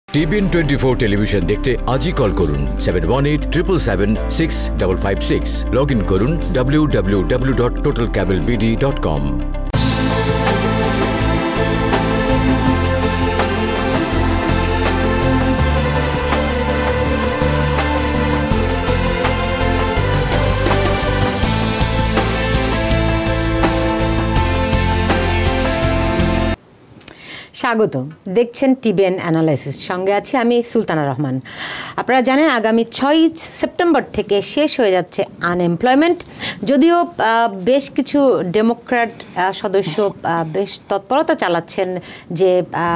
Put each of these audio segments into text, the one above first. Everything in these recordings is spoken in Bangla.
টিবিএন 24 টেলিভিশন দেখতে আজই কল করুন 7187776556। লগ ইন করুন www.totalcablebd.com। স্বাগত, দেখছেন টিবিএন অ্যানালাইসিস। সঙ্গে আছি আমি সুলতানা রহমান। আপনারা জানেন আগামী 6 সেপ্টেম্বর থেকে শেষ হয়ে যাচ্ছে আনএমপ্লয়মেন্ট। যদিও বেশ কিছু ডেমোক্র্যাট সদস্য বেশ তৎপরতা চালাচ্ছেন যে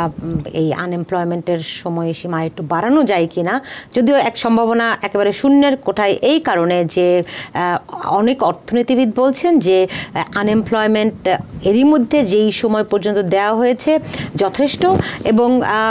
এই আনএমপ্লয়মেন্টের সময়সীমা একটু বাড়ানো যায় কি না, যদিও এক সম্ভাবনা একেবারে শূন্যের কোঠায়, এই কারণে যে অনেক অর্থনীতিবিদ বলছেন যে আনএমপ্লয়মেন্ট এরই মধ্যে যেই সময় পর্যন্ত দেওয়া হয়েছে যথেষ্ট, এবং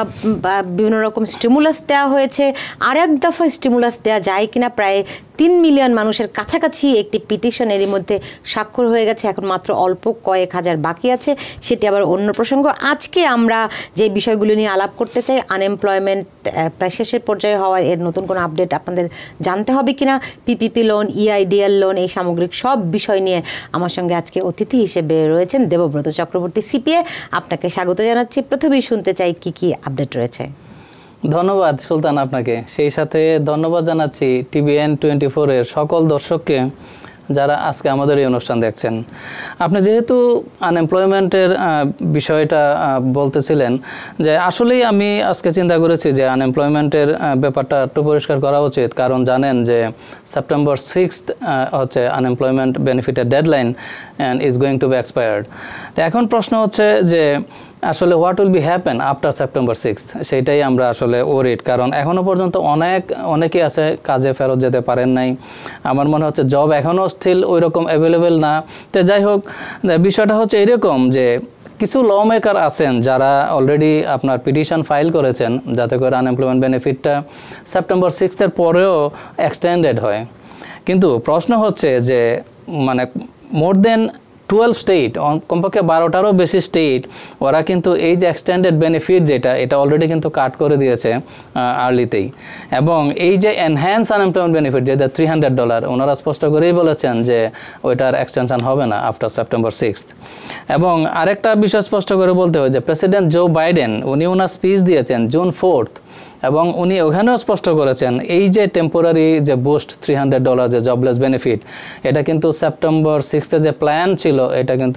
বিভিন্ন রকম স্টিমুলাস দেওয়া হয়েছে। আর এক দফা স্টিমুলাস দেওয়া যায় কিনা, প্রায় 3 মিলিয়ন মানুষের কাছাকাছি একটি পিটিশন এরই মধ্যে স্বাক্ষর হয়ে গেছে, এখন মাত্র অল্প কয়েক হাজার বাকি আছে, সেটি আবার অন্য প্রসঙ্গ। আজকে আমরা যে বিষয়গুলি নিয়ে আলাপ করতে চাই, আনএমপ্লয়মেন্ট প্রায় শেষের পর্যায়ে হওয়ার এর নতুন কোনো আপডেট আপনাদের জানতে হবে কিনা, পিপিপি লোন, ইআইডিএল লোন, এই সামগ্রিক সব বিষয় নিয়ে আমার সঙ্গে আজকে অতিথি হিসেবে রয়েছেন দেবব্রত চক্রবর্তী, সিপিএ। আপনাকে স্বাগত জানাচ্ছি। প্রথমেই শুনতে চাই কি কি আপডেট রয়েছে। ধন্যবাদ সুলতান আপনাকে, সেই সাথে ধন্যবাদ জানাচ্ছি টিবিএন 24 এর সকল দর্শককে যারা আজকে আমাদের এই অনুষ্ঠান দেখছেন। আপনি যেহেতু আনএমপ্লয়মেন্টের বিষয়টা বলতেছিলেন, যে আসলেই আমি আজকে চিন্তা করেছি যে আনএমপ্লয়মেন্টের ব্যাপারটা একটু পরিষ্কার করা উচিত, কারণ জানেন যে সেপ্টেম্বর 6 হচ্ছে আনএমপ্লয়মেন্ট বেনিফিটের deadline and is going to be expired. তো এখন প্রশ্ন হচ্ছে যে আসলে what will be happen after September 6, সেইটাই আমরা আসলে ওরিড, কারণ এখনও পর্যন্ত অনেকেই আছে কাজে ফেরত যেতে পারেন নাই। আমার মনে হচ্ছে জব এখনও স্টিল ওই রকম অ্যাভেলেবেল না। তো যাই হোক, বিষয়টা হচ্ছে এরকম যে কিছু ল মেকার আছেন যারা অলরেডি আপনার পিটিশন ফাইল করেছেন যাতে করে আনএমপ্লয়মেন্ট বেনিফিটটা সেপ্টেম্বর 6 পরেও এক্সটেন্ডেড হয়। কিন্তু প্রশ্ন হচ্ছে যে মানে মোর দেন 12 স্টেট, কমপক্ষে 12টারও বেশি স্টেট, ওরা কিন্তু এই যে এক্সটেন্ডেড বেনিফিট এটা অলরেডি কিন্তু কাট করে দিয়েছে আর্লিতেই। এবং এই যে এনহ্যান্স আনএমপ্লয়মেন্ট বেনিফিট যেটা $300, ওনারা স্পষ্ট করেই বলেছেন যে ওইটার এক্সটেনশন হবে না আফটার সেপ্টেম্বর 6। এবং আরেকটা বিষয় স্পষ্ট করে বলতে হয় যে প্রেসিডেন্ট জো বাইডেন উনি ওনার স্পিচ দিয়েছেন জুন 4, এবং উনি ওখানেও স্পষ্ট করেছেন এই যে টেম্পোরারি যে বুস্ট $300 যে জবলেস বেনিফিট, এটা কিন্তু সেপ্টেম্বর 6 যে প্ল্যান ছিল এটা কিন্তু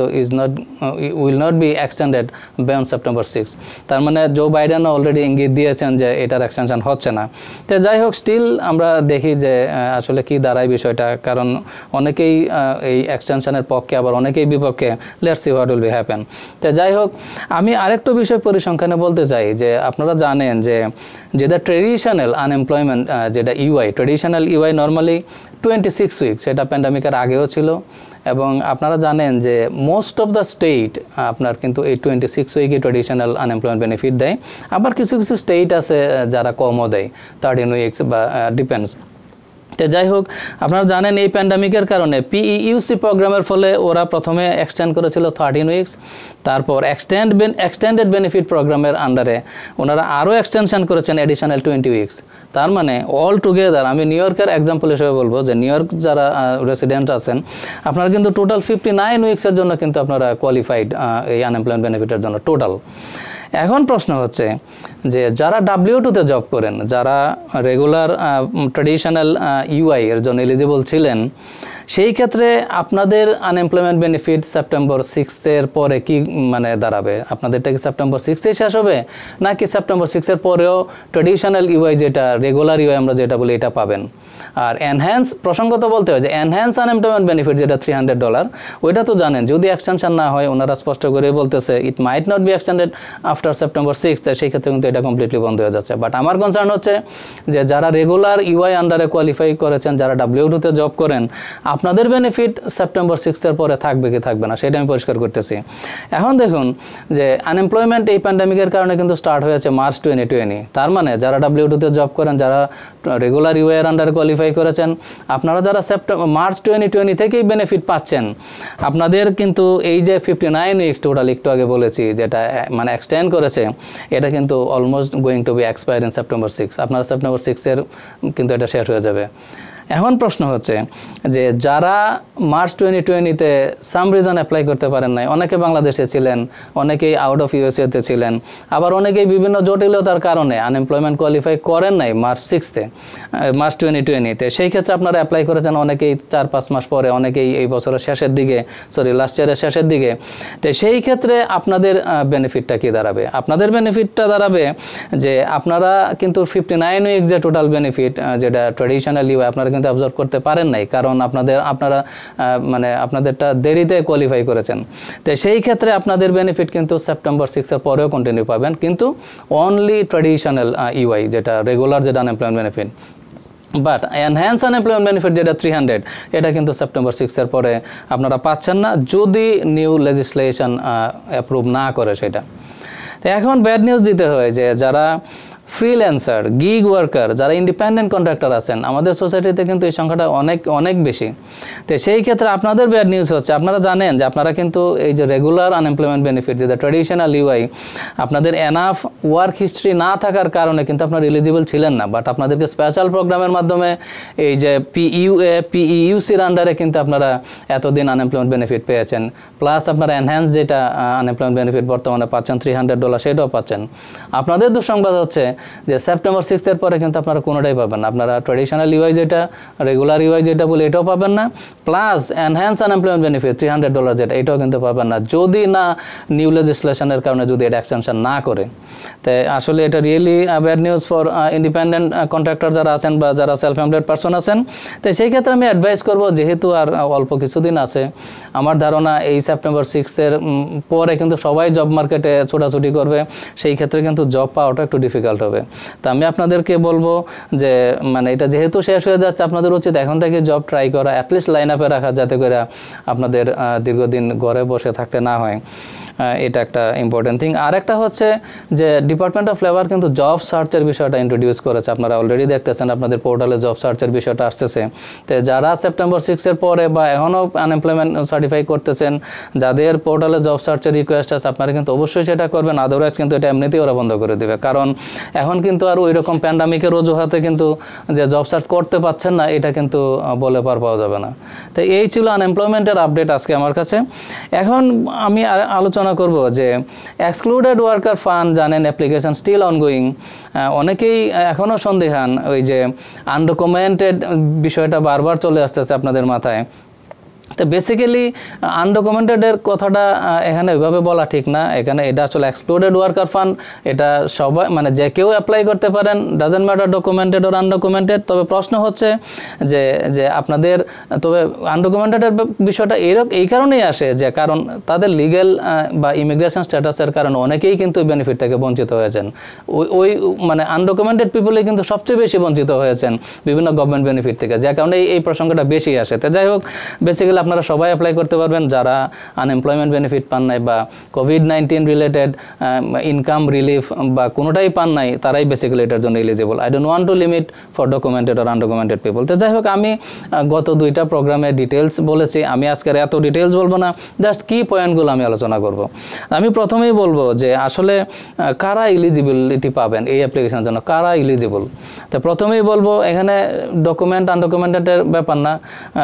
will not be extended beyond September 6। তার মানে জো বাইডেনও অলরেডি ইঙ্গিত দিয়েছেন যে এটার এক্সটেনশন হচ্ছে না। তো যাই হোক, স্টিল আমরা দেখি যে আসলে কি দাঁড়ায় বিষয়টা, কারণ অনেকেই এই এক্সটেনশনের পক্ষে, আবার অনেকেই বিপক্ষে। Let's see what will be happen. তো যাই হোক, আমি আরেকটু বিষয় পরিসংখ্যানে বলতে চাই যে আপনারা জানেন যে যেটা ট্রেডিশনাল আনএমপ্লয়মেন্ট যেটা UI, traditional UI normally 26 week, সেটা প্যান্ডামিকের আগেও ছিল। এবং আপনারা জানেন যে মোস্ট অফ দ্য স্টেট আপনার কিন্তু এই 26 উইকই ট্রেডিশনাল আনএমপ্লয়মেন্ট বেনিফিট দেয়। আবার কিছু কিছু স্টেট আছে যারা কমও দেয়, 13 উইকস বা ডিপেন্ডস। তো যাই হোক, আপনারা জানেন এই প্যান্ডামিকের কারণে পিইউসি প্রোগ্রামের ফলে ওরা প্রথমে এক্সটেন্ড করেছিল 13 উইকস, তারপর এক্সটেন্ডেড বেনিফিট প্রোগ্রামের আন্ডারে ওনারা আরও এক্সটেনশন করেছেন অ্যাডিশনাল 20 উইকস। তার মানে অল টুগেদার, আমি নিউ ইয়র্কের এক্সাম্পল হিসেবে বলবো যে নিউ ইয়র্ক যারা রেসিডেন্ট আছেন, আপনারা কিন্তু টোটাল 59 উইকসের জন্য কিন্তু আপনারা কোয়ালিফাইড এই আনএমপ্লয়মেন্ট বেনিফিটের জন্য টোটাল। এখন প্রশ্ন হচ্ছে যে যারা W2-তে জব করেন, যারা রেগুলার ট্র্যাডিশনাল ইউআই এর জন্য এলিজিবল ছিলেন, সেই ক্ষেত্রে আপনাদের আনএমপ্লয়মেন্ট বেনিফিট সেপ্টেম্বর 6 পরে কি মানে দাঁড়াবে? আপনাদেরটা কি সেপ্টেম্বর 6 শেষ হবে, নাকি সেপ্টেম্বর 6 পরেও ট্র্যাডিশনাল ইউআই যেটা রেগুলার ইউআই আমরা যেটা বলি এটা পাবেন? আর এনহ্যান্স প্রসঙ্গত বলতে হয় যে এনহ্যান্স আনএমপ্লয়মেন্ট বেনিফিট যেটা $300, ওইটা তো জানেন যদি এক্সটেনশন না হয়, ওনারা স্পষ্ট করে বলতেছে it might not be extended after September 6, সেই ক্ষেত্রে কিন্তু এটা কমপ্লিটলি বন্ধ হয়ে যাচ্ছে। বাট আমার কনসার্ন হচ্ছে যে যারা রেগুলার ইউআই আন্ডারে কোয়ালিফাই করেছেন, যারা W2-তে জব করেন, আপনাদের বেনিফিট সেপ্টেম্বর 6 পরে থাকবে কি থাকবে না সেটা আমি পরিষ্কার করতেছি। এখন দেখুন যে আনএমপ্লয়মেন্ট এই প্যান্ডামিকের কারণে কিন্তু স্টার্ট হয়েছে মার্চ 2020। তার মানে যারা W2-তে জব করেন, যারা রেগুলার ইউএ এর আন্ডারে কোয়ালিফাই করেছেন, আপনারা যারা মার্চ 2020 থেকেই বেনিফিট পাচ্ছেন, আপনাদের কিন্তু এই যে 59 উইকস টোটাল একটু আগে বলেছি যেটা মানে এক্সটেন্ড করেছে, এটা কিন্তু almost going to be expire in September 6। আপনারা সেপ্টেম্বর 6 কিন্তু এটা শেষ হয়ে যাবে। এখন প্রশ্ন হচ্ছে যে যারা মার্চ 2020-তে সাম রিজন অ্যাপ্লাই করতে পারেন নাই, অনেকে বাংলাদেশে ছিলেন, অনেকেই আউট অফ ইউএসএতে ছিলেন, আবার অনেকেই বিভিন্ন জটিলতার কারণে আনএমপ্লয়মেন্ট কোয়ালিফাই করেন নাই মার্চ 2020-তে, সেই ক্ষেত্রে আপনারা অ্যাপ্লাই করেছেন অনেকেই 4-5 মাস পরে, অনেকেই এই বছরের শেষের দিকে, লাস্ট ইয়ারের শেষের দিকে। তো সেই ক্ষেত্রে আপনাদের বেনিফিটটা কি দাঁড়াবে? আপনাদের বেনিফিটটা দাঁড়াবে যে আপনারা কিন্তু 59 উইকস যে টোটাল বেনিফিট, যেটা ট্র্যাডিশনালি আপনারা কিন্তু অবজার্ভ করতে পারেন নাই, কারণ আপনারা মানে আপনাদেরটা দেরিতে কোয়ালিফাই করেছেন। তো সেই ক্ষেত্রে আপনাদের বেনিফিট কিন্তু সেপ্টেম্বর 6 পরেও কন্টিনিউ পাবেন, কিন্তু অনলি ট্র্যাডিশনাল ইউআই, যেটা রেগুলার যেটা unemployment benefit. But enhance unemployment benefit যেটা 300, এটা কিন্তু সেপ্টেম্বর 6 পরে আপনারা পাচ্ছেন না, যদি নিউ লেজিসলেশন অ্যাপ্রুভ না করে সেটা। তো এখন ব্যাড নিউজ দিতে হয় যে যারা ফ্রিল্যান্সার, গিগ ওয়ার্কার, যারা ইন্ডিপেন্ডেন্ট কন্ট্রাক্টর আছেন, আমাদের সোসাইটিতে কিন্তু এই সংখ্যাটা অনেক বেশি। তো সেই ক্ষেত্রে আপনাদের ব্যাড নিউজ হচ্ছে, আপনারা জানেন যে আপনারা কিন্তু এই যে রেগুলার আনএমপ্লয়মেন্ট বেনিফিট যেটা ট্র্যাডিশনাল ইউআই, আপনাদের এনাফ ওয়ার্ক হিস্ট্রি না থাকার কারণে কিন্তু আপনারা এলিজিবল ছিলেন না। বাট আপনাদেরকে স্পেশাল প্রোগ্রামের মাধ্যমে এই যে পিইউসির আন্ডারে কিন্তু আপনারা এতদিন আনএমপ্লয়মেন্ট বেনিফিট পেয়েছেন, প্লাস আপনারা এনহ্যান্স যেটা আনএমপ্লয়মেন্ট বেনিফিট বর্তমানে পাচ্ছেন $300, সেটাও পাচ্ছেন। আপনাদের দুঃসংবাদ হচ্ছে যে সেপ্টেম্বর 6 পরে কিন্তু আপনারা কোনোটাই পাবেন না। আপনারা ট্র্যাডিশনাল ইউআই যেটা, রেগুলার ইউআই যেটা বলে, এটাও পাবেন না, প্লাস এনহ্যান্স আনএমপ্লয়মেন্ট বেনিফিট $300 যেটা, এটাও কিন্তু পাবেন না, যদি না নিউ লেজিসলেশনের কারণে যদি এটা এক্সটেনশন না করে। তো আসলে এটা really bad news for independent contractor যারা আছেন বা যারা সেলফ এমপ্লয়েড পারসন আছেন। তো সেই ক্ষেত্রে আমি অ্যাডভাইস করব, যেহেতু আর অল্প কিছুদিন আছে, আমার ধারণা এই সেপ্টেম্বর 6 পরে কিন্তু সবাই জব মার্কেটে ছোটাছুটি করবে, সেই ক্ষেত্রে কিন্তু জব পাওয়াটা একটু ডিফিকাল্ট হবে। তো আমি আপনাদেরকে বলবো যে মানে এটা যেহেতু শেষ হয়ে যাচ্ছে, আপনাদের উচিত এখন থেকে জব ট্রাই করা, অ্যাটলিস্ট লাইন আপে রাখা, যাতে করে আপনাদের দীর্ঘদিন ঘরে বসে থাকতে না হয়। এটা একটা ইম্পর্টেন্ট থিং। আর একটা হচ্ছে যে ডিপার্টমেন্ট অফ লেবার কিন্তু জব সার্চের বিষয়টা ইন্ট্রোডিউস করেছে। আপনারা অলরেডি দেখতেছেন আপনাদের পোর্টালে জব সার্চের বিষয়টা আসতেছে। তো যারা সেপ্টেম্বর 6 পরে বা এখনও আনএমপ্লয়মেন্ট সার্টিফাই করতেছেন, যাদের পোর্টালে জব সার্চের রিকোয়েস্ট আছে, আপনারা কিন্তু অবশ্যই সেটা করবেন, আদারওয়াইজ কিন্তু এটা এমনিতেই ওরা বন্ধ করে দেবে। কারণ এখন কিন্তু আর ওই রকম প্যান্ডামিকের অজুহাতে কিন্তু যে জব সার্চ করতে পারছেন না, এটা কিন্তু বলে পাওয়া যাবে না। তো এই ছিল আনএমপ্লয়মেন্টের আপডেট আজকে আমার কাছে। এখন আমি আলোচনা করব যে এক্সক্লুডেড ওয়ার্কার ফান্ড, জানেন অ্যাপ্লিকেশন স্টিল অনগোয়িং, অনেকেই এখনও সন্দিহান, ওই যে আনডকুমেন্টেড বিষয়টা বারবার চলে আসতেছে আপনাদের মাথায়। তো বেসিক্যালি আনডকুমেন্টেডের কথাটা এখানে ওইভাবে বলা ঠিক না। এখানে এটা আসলে এক্সক্লুডেড ওয়ার্কার ফান্ড, এটা সবাই মানে যে কেউ অ্যাপ্লাই করতে পারেন, doesn't matter documented or undocumented. তবে প্রশ্ন হচ্ছে যে আপনাদের, তবে আনডকুমেন্টেডের বিষয়টা এই কারণেই আসে যে কারণ তাদের লিগ্যাল বা ইমিগ্রেশন স্ট্যাটাসের কারণে অনেকেই কিন্তু বেনিফিট থেকে বঞ্চিত হয়েছেন। ওই মানে আনডকুমেন্টেড পিপলে কিন্তু সবচেয়ে বেশি বঞ্চিত হয়েছেন বিভিন্ন গভর্নমেন্ট বেনিফিট থেকে, যার কারণে এই প্রসঙ্গটা বেশি আসে। তো যাই হোক, বেসিক্যালি আপনারা সবাই অ্যাপ্লাই করতে পারবেন, যারা আনএমপ্লয়মেন্ট বেনিফিট পান নাই বা কোভিড-19 রিলেটেড ইনকাম রিলিফ বা কোনোটাই পান নাই, তারাই বেসিক্যালি এটার জন্য eligible. I don't want to limit for documented আর আনডকুমেন্টেড পিপল। তো যাই হোক, আমি গত 2টা প্রোগ্রামে ডিটেলস বলেছি, আমি আজকের এত ডিটেলস বলবো না, জাস্ট কি পয়েন্টগুলো আমি আলোচনা করব। আমি প্রথমেই বলবো যে আসলে কারা এলিজিবিলিটি পাবেন এই অ্যাপ্লিকেশনের জন্য, কারা এলিজিবল। তো প্রথমেই বলবো এখানে ডকুমেন্ট আনডকুমেন্টেডের ব্যাপার না,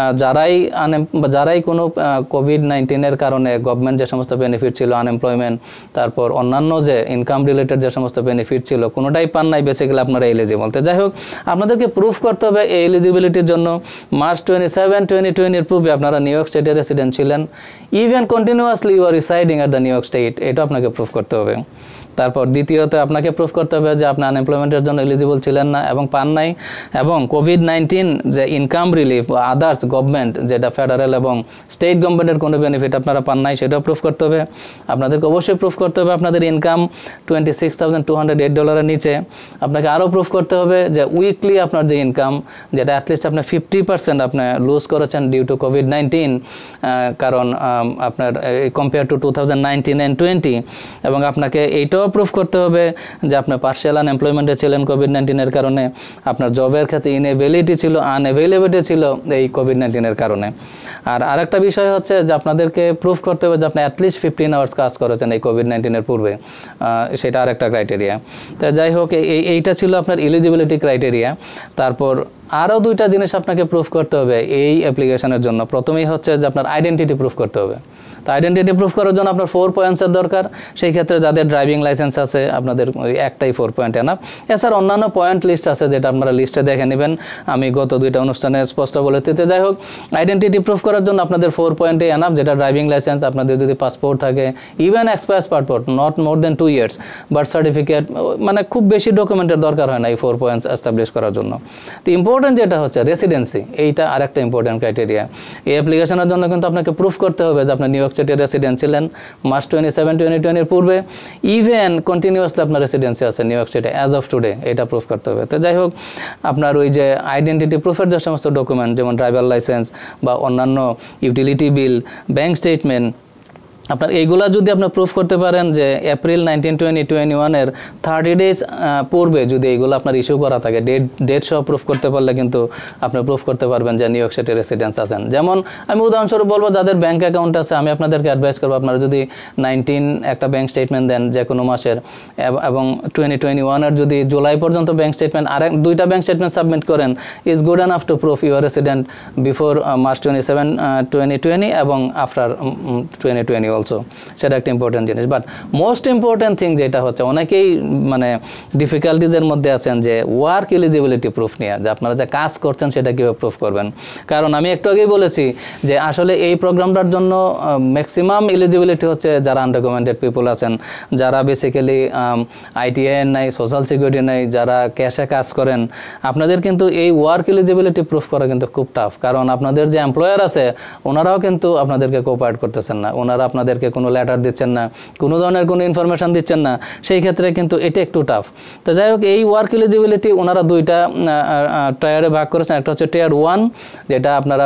যারাই কোনো কোভিড-19 কারণে গভর্নমেন্ট যে সমস্ত বেনিফিট ছিল, আনএমপ্লয়মেন্ট, তারপর অন্যান্য যে ইনকাম রিলেটেড যে সমস্ত বেনিফিট ছিল, কোনোটাই পান নাই, বেসিক্যালি আপনারা এলিজিবল। তো যাই হোক, আপনাদেরকে প্রুফ করতে হবে এই এলিজিবিলিটির জন্য মার্চ 27, 2020 পূর্বে আপনারা নিউ ইয়র্ক স্টেটের রেসিডেন্ট ছিলেন, even continuously you are residing at the New York State, এটা আপনাকে প্রুফ করতে হবে। তারপর দ্বিতীয়ত আপনাকে প্রুফ করতে হবে যে আপনি আনএমপ্লয়মেন্টের জন্য এলিজিবল ছিলেন না এবং পান নাই, এবং কোভিড-19 যে ইনকাম রিলিফ বা আদার্স গভর্নমেন্ট যেটা ফেডারেল এবং স্টেট গভর্নমেন্টের কোনো বেনিফিট আপনারা পান নাই, সেটাও প্রুফ করতে হবে। আপনাদেরকে অবশ্যই প্রুফ করতে হবে আপনাদের ইনকাম $26,208 নিচে। আপনাকে আরও প্রুফ করতে হবে যে উইকলি আপনার যে ইনকাম, যেটা অ্যাটলিস্ট আপনি 50% আপনি লুজ করেছেন ডিউ টু কোভিড-19, কারণ আপনার কম্পেয়ার টু 2019 and 20, এবং আপনাকে এইটাও প্রুফ করতে হবে যে আপনি পার্শিয়াল আনএমপ্লয়মেন্টে ছিলেন কোভিড-19 কারণে, আপনার জবের ক্ষেত্রে ইনএভেলিটি ছিল, আনএভেলেবিলিটি ছিল এই কোভিড-19 কারণে। আর আরেকটা বিষয় হচ্ছে যে আপনাদেরকে প্রুফ করতে হবে যে আপনি অ্যাটলিস্ট 15 আওয়ার্স কাজ করেছেন এই কোভিড-19 পূর্বে, সেটা আরেকটা ক্রাইটেরিয়া। তো যাই হোক, এইটা ছিল আপনার এলিজিবিলিটি ক্রাইটেরিয়া। তারপর আরও দুইটা জিনিস আপনাকে প্রুফ করতে হবে এই অ্যাপ্লিকেশনের জন্য। প্রথমেই হচ্ছে যে আপনার আইডেন্টিটি প্রুফ করতে হবে। তো আইডেন্টিটি প্রুফ করার জন্য আপনার 4 পয়েন্টসের দরকার। সেই ক্ষেত্রে যাদের ড্রাইভিং লাইসেন্স আছে আপনাদের ওই একটাই 4 পয়েন্ট এনাফ। এছাড়া অন্যান্য পয়েন্ট লিস্ট আছে যেটা আপনারা লিস্টে দেখে নেবেন, আমি গত দুইটা অনুষ্ঠানে স্পষ্ট বলে দিতে। যাই হোক, আইডেন্টিটি প্রুফ করার জন্য আপনাদের 4 পয়েন্টে এনাফ, যেটা ড্রাইভিং লাইসেন্স, আপনাদের যদি পাসপোর্ট থাকে, even expires passport, not more than 2 years, birth certificate, মানে খুব বেশি ডকুমেন্টের দরকার হয় না এই 4 পয়েন্টস এস্টাবলিশ করার জন্য। তো ইম্পর্টেন্ট যেটা হচ্ছে রেসিডেন্সি, এইটা আরেকটা ইম্পর্টেন্ট ক্রাইটেরিয়া। এই অ্যাপ্লিকেশনের জন্য কিন্তু আপনাকে প্রুফ করতে হবে যে আপনি নিউ ইয়র্ক সিটির রেসিডেন্ট ছিলেন মার্চ 27, 2020 পূর্বে, ইভেন কন্টিনিউয়াসলি আপনার রেসিডেন্সি আছে New York City as of today, এটা প্রুফ করতে হবে। তো যাই হোক, আপনার ওই যে আইডেন্টিটি প্রুফের যে সমস্ত ডকুমেন্ট, যেমন ড্রাইভার লাইসেন্স বা অন্যান্য ইউটিলিটি বিল, ব্যাঙ্ক স্টেটমেন্ট, আপনার এইগুলা যদি আপনি প্রুফ করতে পারেন যে এপ্রিল 19, 2021 30 ডেজ পূর্বে যদি এইগুলো আপনার ইস্যু করা থাকে, ডেট সহ প্রুফ করতে পারলে কিন্তু আপনি প্রুফ করতে পারবেন যে নিউ ইয়র্ক সিটি রেসিডেন্স আছেন। যেমন আমি উদাহরণস্বরূপ বলবো, যাদের ব্যাঙ্ক অ্যাকাউন্ট আছে, আমি আপনাদেরকে অ্যাডভাইস করবো আপনারা যদি 19 একটা ব্যাঙ্ক স্টেটমেন্ট দেন যে কোনো মাসের, এবং 2021 যদি জুলাই পর্যন্ত ব্যাঙ্ক স্টেটমেন্ট, আর দুইটা ব্যাঙ্ক স্টেটমেন্ট সাবমিট করেন, is good enough to proof your resident before March 27, 2020 এবং আফটার 2020 অলসো। সেটা একটা ইম্পর্টেন্ট জিনিস। বাট মোস্ট ইম্পর্টেন্ট থিং যেটা হচ্ছে, অনেকেই মানে ডিফিকাল্টিজের মধ্যে আছেন যে ওয়ার্ক এলিজিবিলিটি প্রুফ নিয়ে, যে আপনারা যে কাজ করছেন সেটা কীভাবে প্রুফ করবেন। কারণ আমি একটু আগেই বলেছি যে আসলে এই প্রোগ্রামটার জন্য ম্যাক্সিমাম এলিজিবিলিটি হচ্ছে যারা আনডকুমেন্টেড পিপল আছেন, যারা বেসিক্যালি ITIN নাই, সোশ্যাল সিকিউরিটি নাই, যারা ক্যাশে কাজ করেন। আপনাদের কিন্তু এই ওয়ার্ক এলিজিবিলিটি প্রুফ করা কিন্তু খুব টাফ, কারণ আপনাদের যে এমপ্লয়ার আছে ওনারাও কিন্তু আপনাদেরকে কোঅপারেট করতেছেন না, ওনারা আপনাদেরকে কোনো লেটার দিচ্ছেন না, কোনো ধরনের কোনো ইনফরমেশান দিচ্ছেন না, সেই ক্ষেত্রে কিন্তু এটা একটু টাফ। তো যাই হোক, এই ওয়ার্ক এলিজিবিলিটি ওনারা দুইটা টায়ারে ভাগ করেছেন। একটা হচ্ছে টিয়ার 1, যেটা আপনারা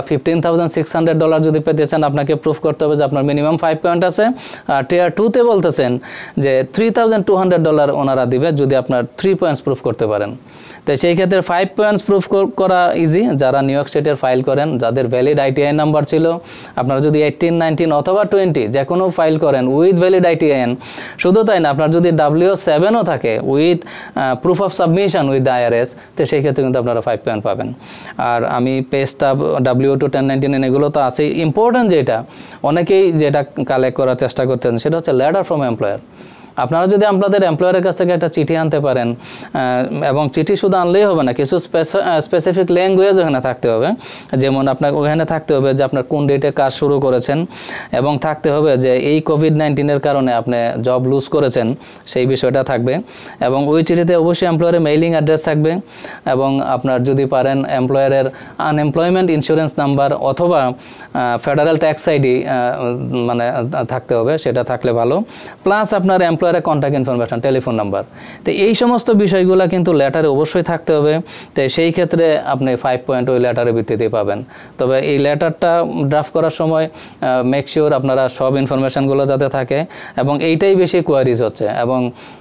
$15,600 যদি পেতে চান, আপনাকে প্রুফ করতে হবে যে আপনার মিনিমাম 5 পয়েন্ট আছে। আর টিয়ার 2তে বলতেছেন যে $3,200 ওনারা দিবে যদি আপনার 3 পয়েন্টস প্রুফ করতে পারেন। তো সেই ক্ষেত্রে 5 পয়েন্টস প্রুফ করা ইজি, যারা নিউ ইয়র্ক স্টেটের ফাইল করেন, যাদের ভ্যালিড ITIN নাম্বার ছিল। আপনারা যদি 18, 19 অথবা 20 যে কোনো ফাইল করেন উইথ ভ্যালিড ITIN, শুধু তাই না, আপনার যদি W7ও থাকে with proof of submission with the IRS, তো সেই ক্ষেত্রে কিন্তু আপনারা 5 পয়েন্ট পাবেন। আর আমি পে স্টাব, W2, 1099 এগুলো তো আছেই। ইম্পর্টেন্ট যেটা অনেকেই যেটা কালেক্ট করার চেষ্টা করতেন, সেটা হচ্ছে লেটার ফ্রম এমপ্লয়ার। আপনারা যদি আপনাদের এমপ্লয়ারের কাছ থেকে একটা চিঠি আনতে পারেন, এবং চিঠি শুধু আনলেই হবে না, কিছু স্পেসিফিক ল্যাঙ্গুয়েজ ওখানে থাকতে হবে। যেমন আপনার ওখানে থাকতে হবে যে আপনার কোন ডেটে কাজ শুরু করেছেন, এবং থাকতে হবে যে এই কোভিড-19 কারণে আপনি জব লুজ করেছেন, সেই বিষয়টা থাকবে। এবং ওই চিঠিতে অবশ্যই এমপ্লয়ারের মেইলিং অ্যাড্রেস থাকবে, এবং আপনার যদি পারেন এমপ্লয়ারের আনএমপ্লয়মেন্ট ইন্স্যুরেন্স নাম্বার অথবা ফেডারেল ট্যাক্স আইডি মানে থাকতে হবে, সেটা থাকলে ভালো। প্লাস আপনার কন্ট্যাক্ট ইনফরমেশন, টেলিফোন নাম্বার। তো এই সমস্ত বিষয়গুলো কিন্তু লেটারে অবশ্যই থাকতে হবে। তো সেই ক্ষেত্রে আপনি 5 পয়েন্ট ওই লেটারের ভিত্তিতেই পাবেন। তবে এই লেটারটা ড্রাফট করার সময় মেক শিওর আপনারা সব ইনফরমেশনগুলো যাতে থাকে, এবং এইটাই বেশি কোয়ারিজ হচ্ছে। এবং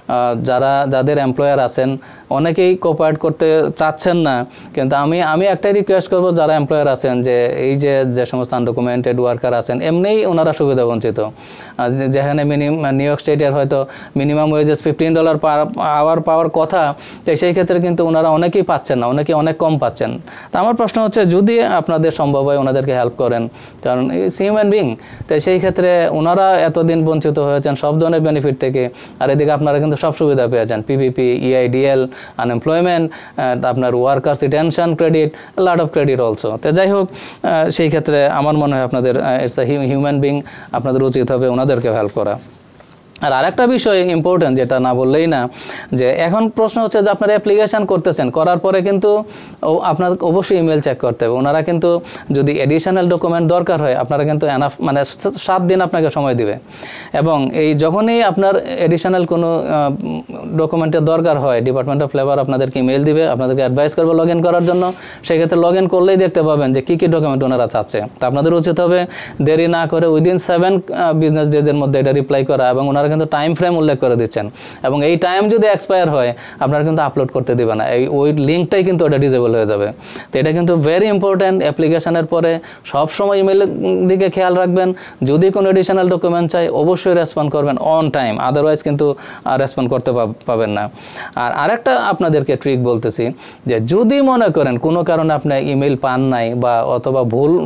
যাদের এমপ্লয়ার আছেন অনেকেই কোঅপারেট করতে চাচ্ছেন না, কিন্তু আমি একটাই রিকোয়েস্ট করবো, যারা এমপ্লয়ার আছেন যে এই যে সমস্ত আনডকুমেন্টেড ওয়ার্কার আছেন, এমনিই ওনারা সুবিধা বঞ্চিত। যেখানে নিউ ইয়র্ক স্টেটের হয়তো মিনিমাম ওয়েজেস $15 পার আওয়ার পাওয়ার কথা, তো সেই ক্ষেত্রে কিন্তু ওনারা অনেকেই পাচ্ছেন না, অনেক কম পাচ্ছেন। তো আমার প্রশ্ন হচ্ছে, যদি আপনাদের সম্ভব হয় ওনাদেরকে হেল্প করেন, কারণ ইটস হিউম্যান বিং। তো সেই ক্ষেত্রে ওনারা এতদিন বঞ্চিত হয়েছেন সব ধরনের বেনিফিট থেকে, আর এদিকে আপনারা কিন্তু সব সুবিধা পেয়েছেন, PPP, EIDL, আনএমপ্লয়মেন্ট, আপনার workers retention credit, lot of credit also. তো যাই হোক, সেই ক্ষেত্রে আমার মনে হয় আপনাদের ইটস আ হিউম্যান বিং, আপনাদের উচিত হবে ওনাদেরকে হেল্প করা। আর আরেকটা বিষয় ইম্পর্টেন্ট যেটা না বললেই না, যে এখন প্রশ্ন হচ্ছে যে আপনারা অ্যাপ্লিকেশন করতেছেন, করার পরে কিন্তু আপনার অবশ্যই ইমেল চেক করতে হবে। ওনারা কিন্তু যদি এডিশনাল ডকুমেন্ট দরকার হয়, আপনারা কিন্তু এনাফ মানে 7 দিন আপনাকে সময় দিবে। এবং এই যখনই আপনার এডিশনাল কোনো ডকুমেন্টের দরকার হয়, ডিপার্টমেন্ট অফ লেবার আপনাদেরকে ইমেল দিবে, আপনাদেরকে অ্যাডভাইস করবে লগ ইন করার জন্য। সেক্ষেত্রে লগ ইন করলেই দেখতে পাবেন যে কী কী ডকুমেন্ট ওনারা চাচ্ছে। তো আপনাদের উচিত হবে দেরি না করে উইদিন 7 বিজনেস ডেজের মধ্যে এটা রিপ্লাই করা। এবং ওনারা কিন্তু টাইম ফ্রেম উল্লেখ করে দিচ্ছেন, এবং এই টাইম যদি এক্সপায়ার হয় আপনারা কিন্তু আপলোড করতে দিবে না, ওই লিঙ্কটাই কিন্তু ওটা ডিজেবল হয়ে যাবে। তো এটা কিন্তু ভেরি ইম্পর্ট্যান্ট। অ্যাপ্লিকেশনের পরে সবসময় ইমেলের দিকে খেয়াল রাখবেন, যদি কোনো এডিশনাল ডকুমেন্ট চাই অবশ্যই রেসপন্ড করবেন অন টাইম, আদারওয়াইজ কিন্তু রেসপন্ড করতে পাবেন না। আর আরেকটা আপনাদেরকে ট্রিক বলতেছি, যে যদি মনে করেন কোনো কারণে আপনি ইমেল পান নাই বা অথবা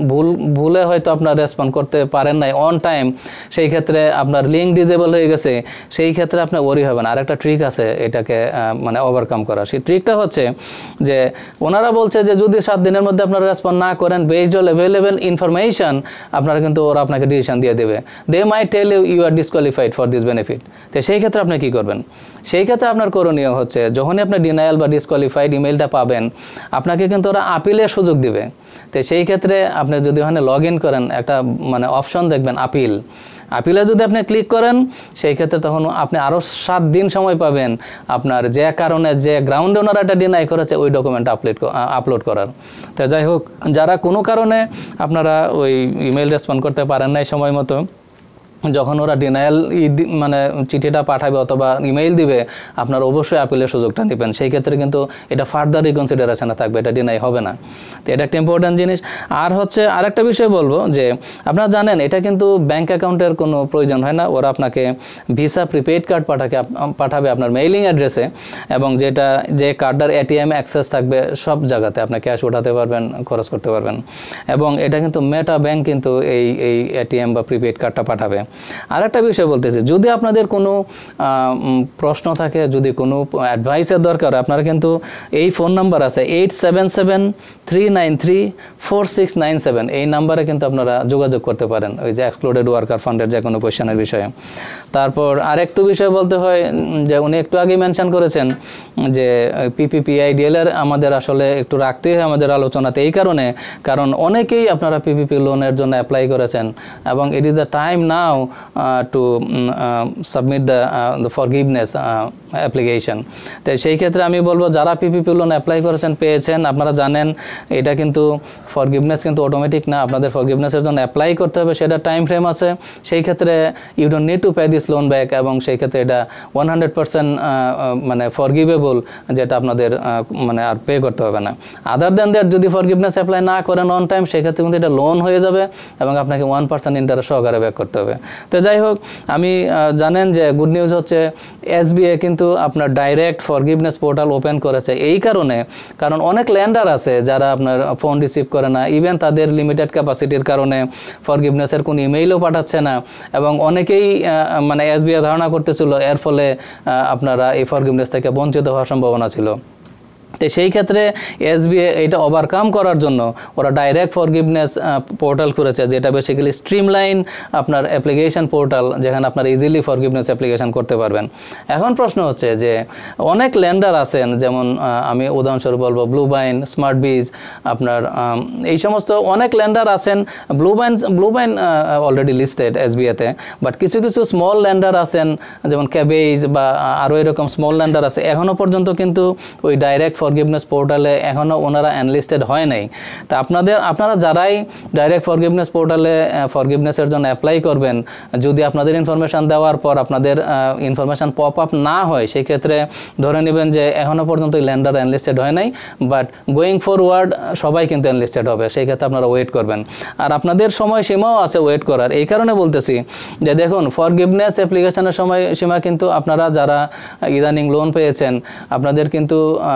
ভুলে হয়তো আপনার রেসপন্ড করতে পারেন নাই অন টাইম, সেই ক্ষেত্রে আপনার লিঙ্ক ডিজেবল হয়ে গেছে, সেই ক্ষেত্রে আপনি ওয়ারি হবেন। আরেকটা ট্রিক আছে এটাকে মানে ওভারকাম করা। সেই ট্রিকটা হচ্ছে যে ওনারা বলছে যে যদি 7 দিনের মধ্যে আপনারা রেসপন্ড না করেন, বেসড অন অ্যাভেলেবল ইনফরমেশন, আপনারা কিন্তু ওরা আপনাকে ডিসিশন দিয়ে দেবে। They might tell you you are disqualified for this benefit. তো সেই ক্ষেত্রে আপনি কী করবেন? সেই ক্ষেত্রে আপনার করণীয় হচ্ছে, যখনই আপনি ডিনায়াল বা ডিসকোয়ালিফাইড ইমেলটা পাবেন, আপনাকে কিন্তু ওরা আপিলের সুযোগ দিবে। তো সেই ক্ষেত্রে আপনি যদি ওখানে লগ ইন করেন, একটা মানে অপশন দেখবেন আপিলে যদি আপনি ক্লিক করেন, সেই ক্ষেত্রে তখন আপনি আরও 7 দিন সময় পাবেন আপনার যে কারণে যে গ্রাউন্ডে ওনারা এটা ডিনাই করেছে ওই ডকুমেন্ট আপলোড করার। তো যাই হোক, যারা কোনো কারণে আপনারা ওই ইমেল রেসপন্ড করতে পারেন নাই সময় মতো, যখন ওরা ডিনায়াল মানে চিঠিটা পাঠাবে অথবা ইমেইল দিবে, আপনার অবশ্যই আপিলের সুযোগটা নেবেন। সেই ক্ষেত্রে কিন্তু এটা ফার্দার রিকনসিডারেশনে থাকবে, এটা ডিনাই হবে না। তো এটা একটা ইম্পর্ট্যান্ট জিনিস। আর হচ্ছে আরেকটা বিষয় বলবো, যে আপনারা জানেন এটা কিন্তু ব্যাঙ্ক অ্যাকাউন্টের কোনো প্রয়োজন হয় না। ওরা আপনাকে ভিসা প্রিপেইড কার্ড পাঠাবে আপনার মেইলিং অ্যাড্রেসে, এবং যে কার্ডটার এটিএম অ্যাক্সেস থাকবে সব জায়গাতে আপনি ক্যাশ উঠাতে পারবেন, খরচ করতে পারবেন। এবং এটা কিন্তু মেটা ব্যাংক কিন্তু এই এটিএম বা প্রিপেইড কার্ডটা পাঠাবে। আর একটা বিষয় বলতেছি, যদি আপনাদের কোনো প্রশ্ন থাকে, যদি কোনো অ্যাডভাইসের দরকার, আপনারা কিন্তু এই ফোন নাম্বার আছে 8773934697, এই নাম্বারে কিন্তু আপনারা যোগাযোগ করতে পারেন ওই যে এক্সক্লুডেড ওয়ার্কার ফান্ডের যে কোনো কোয়েশ্চেনের বিষয়ে। তারপর আরেকটু বিষয় বলতে হয়, যে উনি একটু আগে মেনশন করেছেন যে PPPIDL এর আমাদের আসলে একটু রাখতে হয় আমাদের আলোচনাতে, এই কারণ অনেকেই আপনারা PPP লোনের জন্য অ্যাপ্লাই করেছেন, এবং it is the time now to submit the forgiveness application. তো সেই ক্ষেত্রে আমি বলবো, যারা PPP লোন অ্যাপ্লাই করেছেন, পেয়েছেন, আপনারা জানেন এটা কিন্তু ফরগিভনেস কিন্তু অটোমেটিক না, আপনাদের ফরগিভনেসের জন্য অ্যাপ্লাই করতে হবে, সেটা টাইম ফ্রেম আছে। সেই ক্ষেত্রে you don't need to pay this loan back, এবং সেই ক্ষেত্রে এটা 100% মানে ফরগিভেবল, যেটা আপনাদের মানে আর পে করতে হবে না। আদার দেন দ্যাট, যদি ফরগিভনেস অ্যাপ্লাই না করেন অন টাইম, সেই ক্ষেত্রে কিন্তু এটা লোন হয়ে যাবে এবং আপনাকে 1% ইন্টারেস্ট সহকারে ব্যাক করতে হবে। তো যাই হোক, আমি জানেন যে গুড নিউজ হচ্ছে SBA কিন্তু আপনার ডাইরেক্ট ফরগিভনেস পোর্টাল ওপেন করেছে, এই কারণ অনেক ল্যান্ডার আছে যারা আপনার ফোন রিসিভ করে না, ইভেন তাদের লিমিটেড ক্যাপাসিটির কারণে ফরগিভনেসের কোনো ইমেইলও পাঠাচ্ছে না, এবং অনেকেই মানে SBA ধারণা করতেছিল এর ফলে আপনারা এই ফরগিভনেস থেকে বঞ্চিত হওয়ার সম্ভাবনা ছিল। তো সেই ক্ষেত্রে SBA এটা ওভারকাম করার জন্য ওরা ডাইরেক্ট ফরগিভনেস পোর্টাল করেছে, যেটা বেসিক্যালি স্ট্রিমলাইন আপনার অ্যাপ্লিকেশন পোর্টাল, যেখানে আপনার ইজিলি ফরগিভনেস অ্যাপ্লিকেশন করতে পারবেন। এখন প্রশ্ন হচ্ছে যে অনেক লেন্ডার আছেন, যেমন আমি উদাহরণস্বরূপ বলবো ব্লুবাইন, স্মার্টবিজ, আপনার এই সমস্ত অনেক লেন্ডার আছেন। ব্লুবাইন অলরেডি লিস্টেড SBA-তে, বাট কিছু স্মল লেন্ডার আছেন, যেমন ক্যাবেজ বা আরও এরকম স্মল লেন্ডার আছে, এখনও পর্যন্ত কিন্তু ওই ডাইরেক্ট ফরগিভনেস পোর্টালে এখনও ওনারা এনলিস্টেড হয় নাই। তা আপনারা যারাই ডাইরেক্ট ফরগিভনেস পোর্টালে ফরগিভনেসের জন্য অ্যাপ্লাই করবেন, যদি আপনাদের ইনফরমেশান দেওয়ার পর আপনাদের ইনফরমেশান পপ আপ না হয়, সেই ক্ষেত্রে ধরে নেবেন যে এখনও পর্যন্ত ল্যান্ডার এনলিস্টেড হয় নাই, বাট গোয়িং ফরওয়ার্ড সবাই কিন্তু এনলিস্টেড হবে। সেই ক্ষেত্রে আপনারা ওয়েট করবেন, আর আপনাদের সময়সীমাও আছে ওয়েট করার। এই কারণে বলতেছি যে দেখুন, ফরগিভনেস অ্যাপ্লিকেশনের সময়সীমা কিন্তু আপনারা যারা ইদানিং লোন পেয়েছেন, আপনাদের কিন্তু টোটাল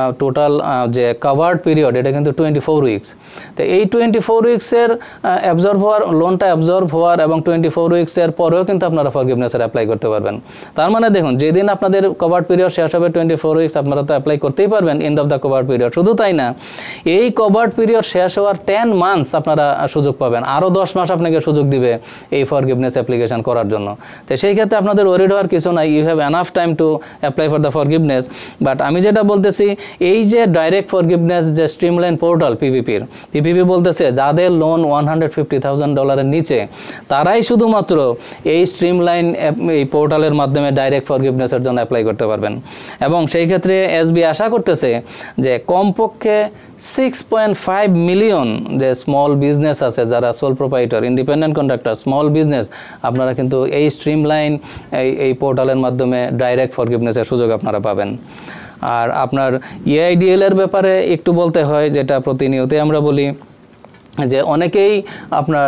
টোটাল যে কভার্ড পিরিয়ড এটা কিন্তু 24 উইকস। তো এই 24 উইকসের অ্যাবজর্ব হওয়ার, লোনটা অ্যাবজর্ব হওয়ার এবং 24 উইকসের পরেও কিন্তু আপনারা ফরগিভনেসের অ্যাপ্লাই করতে পারবেন। তার মানে দেখুন, যেদিন আপনাদের কভার্ড পিরিয়ড শেষ হবে 24 উইকস, আপনারা তো অ্যাপ্লাই করতেই পারবেন end of the covered period. শুধু তাই না, এই কভার্ড পিরিয়ড শেষ হওয়ার 10 মান্থস আপনারা সুযোগ পাবেন, আরও 10 মাস আপনাকে সুযোগ দিবে এই ফরগিভনেস অ্যাপ্লিকেশন করার জন্য। তো সেই ক্ষেত্রে আপনাদের ওয়ারিড হওয়ার কিছু নাই, you have enough time to apply for the forgiveness. But আমি যেটা বলতেছি, এই যে ডাইরেক্ট ফরগিভনেস যে স্ট্রিমলাইন পোর্টাল পিপিপি বলতেছে, যাদের লোন $150,000 নিচে, তারাই শুধুমাত্র এই স্ট্রিমলাইন এই পোর্টালের মাধ্যমে ডাইরেক্ট ফরগিভনেসের জন্য অ্যাপ্লাই করতে পারবেন। এবং সেই ক্ষেত্রে এসবি আশা করতেছে যে কমপক্ষে 6.5 মিলিয়ন যে স্মল বিজনেস আছে, যারা sole proprietor, independent contractor, small business, আপনারা কিন্তু এই স্ট্রিমলাইন এই পোর্টালের মাধ্যমে ডাইরেক্ট ফরগিভনেসের সুযোগ আপনারা পাবেন। আর আপনার EIDL এর ব্যাপারে একটু বলতে হয়, যেটা প্রতিনিয়তই আমরা বলি, যে অনেকেই আপনার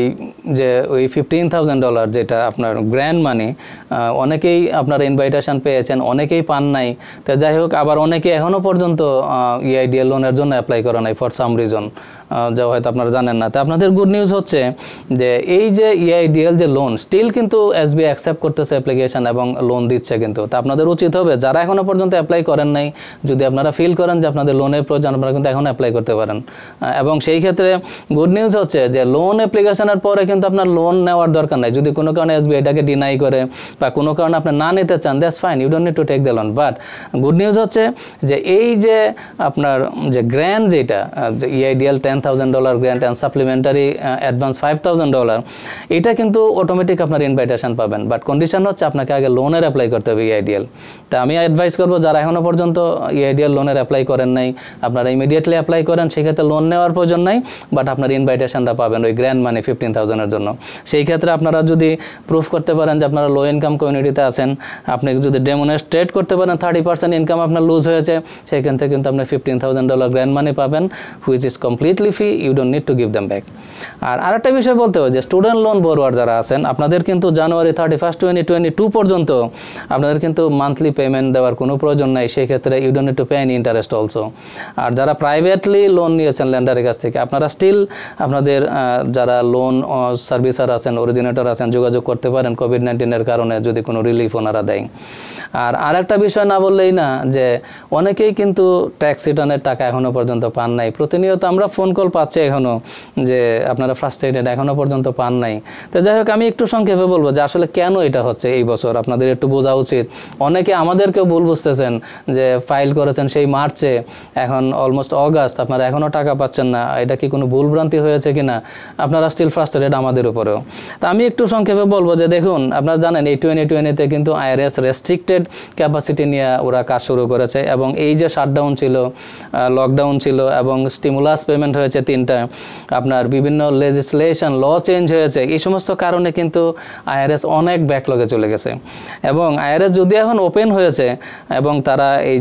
ওই $15,000 যেটা আপনার গ্র্যান্ড মানি, অনেকেই আপনার ইনভাইটেশন পেয়েছেন, অনেকেই পান নাই। তো যাই হোক, আবার অনেকে এখনও পর্যন্ত EIDL লোনের জন্য অ্যাপ্লাই করে নাই ফর সাম রিজন, যা হয়তো আপনারা জানেন না। তো আপনাদের গুড নিউজ হচ্ছে যে এই যে EIDL যে লোন, স্টিল কিন্তু SBI অ্যাকসেপ্ট করতেছে অ্যাপ্লিকেশন এবং লোন দিচ্ছে কিন্তু। তো আপনাদের উচিত হবে, যারা এখনও পর্যন্ত অ্যাপ্লাই করেন নাই, যদি আপনারা ফিল করেন যে আপনাদের লোনের প্রয়োজন, আপনারা কিন্তু এখন অ্যাপ্লাই করতে পারেন। এবং সেই ক্ষেত্রে গুড নিউজ হচ্ছে যে লোন অ্যাপ্লিকেশনের পরে কিন্তু আপনার লোন নেওয়ার দরকার নাই। যদি কোনো কারণে SBI এটাকে ডিনাই করে বা কোনো কারণে আপনি না নিতে চান, that's fine, you don't need to take the loan. But good news হচ্ছে যে এই যে আপনার যে গ্র্যান্ড, যেটা EIDL $10,000 grant and supplementary advance $5,000, এটা কিন্তু অটোমেটিক আপনার ইনভাইটেশন পাবেন। বাট কন্ডিশন হচ্ছে আপনাকে আগে লোনের অ্যাপ্লাই করতে হবে EIDL। তা আমি অ্যাডভাইস করবো, যারা এখনও পর্যন্ত EIDL লোনের অ্যাপ্লাই করেন নাই, আপনারা ইমিডিয়েটলি অ্যাপ্লাই করেন, সেক্ষেত্রে লোন নেওয়ার প্রয়োজন নাই, বাট আপনার ইনভাইটেশনটা পাবেন ওই গ্র্যান্ড মানি 15,000-এর জন্য। সেই ক্ষেত্রে আপনারা যদি প্রুফ করতে পারেন যে আপনারা লো ইনকাম কমিউনিটিতে আছেন, আপনি যদি ডেমনস্ট্রেট করতে পারেন 30% ইনকাম আপনার লুজ হয়েছে, সেখান থেকে কিন্তু আপনি $15,000 গ্র্যান্ড মানি পাবেন, which is completely free, you don't need to give them back. আর আরেকটা বিষয় বলতে হবে যে স্টুডেন্ট লোন বরোয়ার যারা আছেন, আপনাদের কিন্তু জানুয়ারি 31, 2022 পর্যন্ত আপনাদের কিন্তু মান্থলি পেমেন্ট দেওয়ার কোনো প্রয়োজন নাই। সেই ক্ষেত্রে you don't need to pay any interest also. আর যারা প্রাইভেটলি লোন নিয়েছেন লেন্ডারের কাছ থেকে, আপনারা স্টিল আপনাদের যারা লোন সার্ভিসার আছেন, অরিজিনেটর আছেন, যোগাযোগ করতে পারেন COVID-19-এর কারণে, যদি কোনো রিলিফ ওনারা দেয়। আর আরেকটা বিষয় না বললেই না, যে অনেকেই কিন্তু ট্যাক্স রিটার্নের টাকা এখনও পর্যন্ত পান নাই। প্রতিনিয়ত আমরা ফোন কল পাচ্ছি এখনও যে আপনারা ফ্রাস্ট্রেটেড, এখনও পর্যন্ত পান নাই। তো যাই হোক, আমি একটু সংক্ষেপে বলবো যে আসলে কেন এটা হচ্ছে এই বছর, আপনাদের একটু বোঝা উচিত। অনেকে আমাদেরকেও ভুল বুঝতেছেন যে ফাইল করেছেন সেই মার্চে, এখন অলমোস্ট অগাস্ট, আপনারা এখনও টাকা পাচ্ছেন না। এটা কি কোনো ভুলভ্রান্তি হয়েছে কিনা, আপনারা স্টিল ফ্রাস্ট্রেটেড আমাদের উপরেও। তা আমি একটু সংক্ষেপে বলবো যে দেখুন, আপনারা জানেন এই 2020-তে কিন্তু IRS রেস্ট্রিক্টেড ক্যাপাসিটি নিয়ে ওরা কাজ শুরু করেছে, এবং এই যে শাটডাউন ছিল, লকডাউন ছিল, এবং স্টিমুলাস পেমেন্ট হয়েছে 3টা, আপনার বিভিন্ন লেজিসলেশন ল চেঞ্জ হয়েছে, এই সমস্ত কারণে কিন্তু IRS অনেক ব্যাকলগে চলে গেছে। এবং IRS যদি এখন ওপেন হয়েছে, এবং তারা এই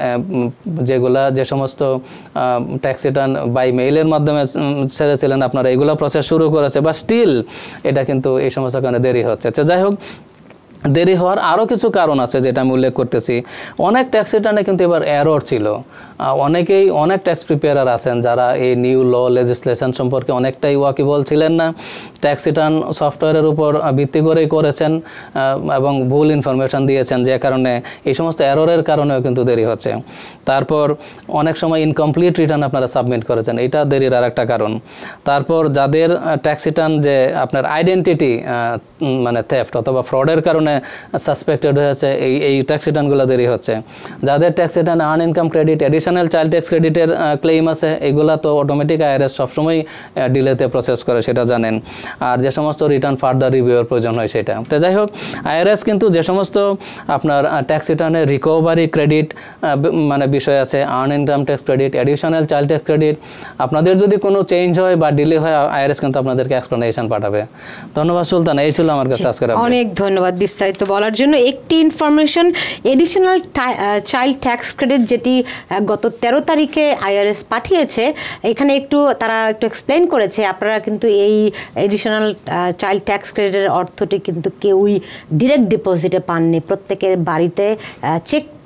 যে সমস্ত ট্যাক্স রিটার্ন বাই মেইলের মাধ্যমে ছেড়েছিলেন আপনারা, এগুলো প্রসেস শুরু করেছে, বা স্টিল এটা কিন্তু এই সমস্ত কারণে দেরি হচ্ছে। তো যাই হোক, দেরি হওয়ার আরও কিছু কারণ আছে যেটা আমি উল্লেখ করতেছি। অনেক ট্যাক্স রিটার্নে কিন্তু এবার এরর ছিল। অনেক ট্যাক্স প্রিপেয়ারার আছেন যারা এই নিউ ল লেজিসলেশন সম্পর্কে অনেকটাই ওয়াকিবল ছিলেন না, ট্যাক্স রিটার্ন সফটওয়্যারের উপর ভিত্তি করেই করেছেন এবং ভুল ইনফরমেশন দিয়েছেন, যে কারণে এই সমস্ত এররের কারণেও কিন্তু দেরি হচ্ছে। তারপর অনেক সময় ইনকমপ্লিট রিটার্ন আপনারা সাবমিট করেছেন, এটা দেরির আর একটা কারণ। তারপর যাদের ট্যাক্স রিটার্ন যে আপনার আইডেন্টিটি মানে থেফট অথবা ফ্রডের কারণে সাসপেক্টেড হয়েছে, এই ট্যাক্স রিটার্নগুলো দেরি হচ্ছে। যাদের tax return earn income credit, additional child tax ক্রেডিটের ক্লেইম আছে, এগুলা তো অটোমেটিক IRS সবসময় ডিলেতে প্রসেস করে, সেটা জানেন। আর যে সমস্ত রিটার্ন ফার্দার রিভিউর প্রয়োজন হয় সেটা। তো যাই হোক, IRS কিন্তু যে সমস্ত আপনার ট্যাক্স রিটার্নের রিকভারি ক্রেডিট মানে বিষয় আছে, earn income tax credit, additional child tax credit, আপনাদের যদি কোনো চেঞ্জ হয় বা ডিলে হয়, IRS কিন্তু আপনাদেরকে এক্সপ্লেনেশন পাঠাবে। ধন্যবাদ সুলতান, এই ছিল আমার কাছে আজকের। অনেক ধন্যবাদ বিস্তারিত বলার জন্য। একটি information, additional child tax credit যেটি গত 13 তারিখে IRS পাঠিয়েছে, এখানে তারা একটু এক্সপ্লেন করেছে, আপনারা কিন্তু এই এডিশনাল চাইল্ড ট্যাক্স ক্রেডিটের অর্থটি কিন্তু কেউই ডিরেক্ট ডিপোজিটে পাননি, প্রত্যেকের বাড়িতে চেক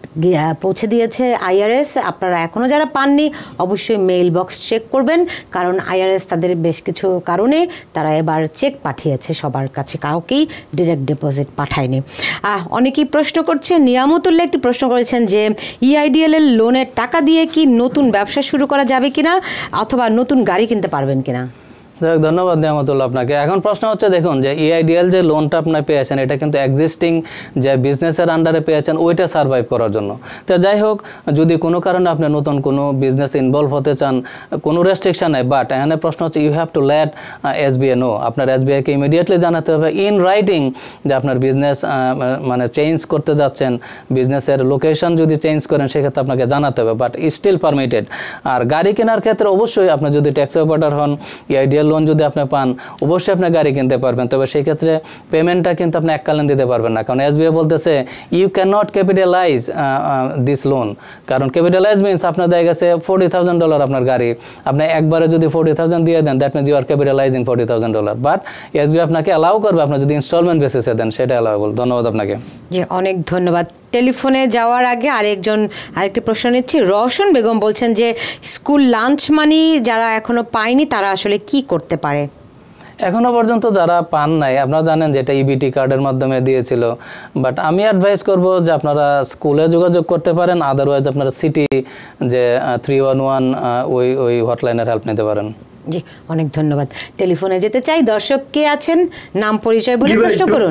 পৌঁছে দিয়েছে আইআরএস। আপনারা এখনও যারা পাননি অবশ্যই মেইল বক্স চেক করবেন, কারণ আইআরএস তাদের বেশ কিছু কারণে তারা এবার চেক পাঠিয়েছে সবার কাছে, কাউকেই ডিরেক্ট ডিপোজিট পাঠায়নি। অনেকেই প্রশ্ন করছে, নিয়ামতুল্লাহ একটি প্রশ্ন করেছেন যে EIDL এর লোনের টাকা দিয়ে কি নতুন ব্যবসা শুরু করা যাবে কিনা অথবা নতুন গাড়ি কিনতে পারবেন কিনা? ধন্যবাদ নিয়ামতুল্লাহ আপনাকে। এখন প্রশ্ন হচ্ছে, দেখুন যে EIDL যে লোনটা আপনি পেয়েছেন এটা কিন্তু এক্সিস্টিং যে বিজনেসের আন্ডারে পেয়েছেন ওইটা সার্ভাইভ করার জন্য। তো যাই হোক, যদি কোনো কারণে আপনি নতুন কোনো বিজনেস ইনভলভ হতে চান, কোনো রেস্ট্রিকশন নেই, বাট এখানে প্রশ্ন হচ্ছে you have to let SBI know. আপনার SBI-কে ইমিডিয়েটলি জানাতে হবে ইন রাইটিং যে আপনার বিজনেস মানে চেঞ্জ করতে যাচ্ছেন, বিজনেসের লোকেশন যদি চেঞ্জ করেন সেক্ষেত্রে আপনাকে জানাতে হবে, বাট স্টিল পারমিটেড। আর গাড়ি কেনার ক্ষেত্রে অবশ্যই আপনি যদি ট্যাক্স অপারেটর হন, EIDL লোন যদি আপনি পান অবশ্যই আপনি গাড়ি কিনতে পারবেন, তবে সেই ক্ষেত্রে পেমেন্টটা কিন্তু আপনি এককালীন দিতে পারবেন না, কারণ SBI বলতেছে you can not capitalise this loan. কারণ ক্যাপিটালাইজ মিনস আপনার দেখা গেছে $40,000 আপনার গাড়ি, আপনি একবারে যদি 40,000 দিয়ে then that means you are capitalising $40,000, but SBI আপনাকে অ্যালাউ করবে আপনি যদি ইনস্টলমেন্ট বেসিসে দেন, সেটা অ্যালাউবল। ধন্যবাদ আপনাকে। জি, অনেক ধন্যবাদ। টেলিফোনে যাওয়ার আগে আরেকটি প্রশ্ন নিচ্ছি। রওশন বেগম বলছেন যে স্কুল লাঞ্চ মানি যারা এখনো পায়নি তারা আসলে কি করতে পারে? এখনো পর্যন্ত যারা পান নাই, আপনারা জানেন যে এটা EBT কার্ডের মাধ্যমে দিয়েছিল, বাট আমি অ্যাডভাইস করব যে আপনারা স্কুলে যোগাযোগ করতে পারেন, আদারওয়াইজ আপনারা সিটি যে 311 ওই হটলাইনের হেল্প নিতে পারেন। জি, অনেক ধন্যবাদ। টেলিফোনে যেতে চাই। দর্শক কে আছেন, নাম পরিচয় বলে প্রশ্ন করুন।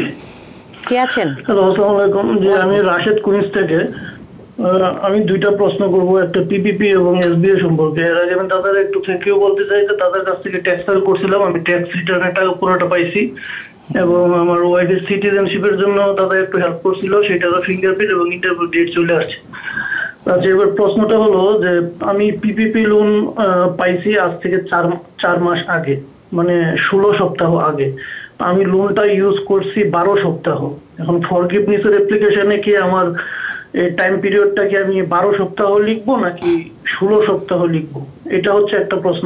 কে আছেন? হ্যালো, আসসালামু আলাইকুম। যে আমি রাশেদ কুইন্স থেকে, আমি দুইটা প্রশ্ন করব, একটা PPP এবং SBI সম্পর্কে। এর আগে আমি তাদের একটু থ্যাংক ইউ বলতে চাই যে তাদের কাছ থেকে ট্যাক্স ফাইল করছিলাম, আমি ট্যাক্স রিটার্নের টাকা পুরোটা পাইছি, এবং আমার ওয়াইফের সিটিজেনশিপের জন্য তাদের একটু হেল্প করছিল, সেটারও ফিঙ্গারপ্রিন্ট এবং ইন্টারভিউ ডেট চলে আসছে। আচ্ছা, এবার প্রশ্নটা হলো যে আমি PPP লোন পাইছি আজ থেকে 4 মাস আগে, মানে 16 সপ্তাহ আগে। আমি লোনটা ইউজ করছি 12 সপ্তাহ। এখন ফরগিভনেসের অ্যাপ্লিকেশনে কি আমার এই টাইম পিরিয়ডটা কি আমি 12 সপ্তাহ লিখবো নাকি 16 সপ্তাহ লিখবো? এটা হচ্ছে একটা প্রশ্ন।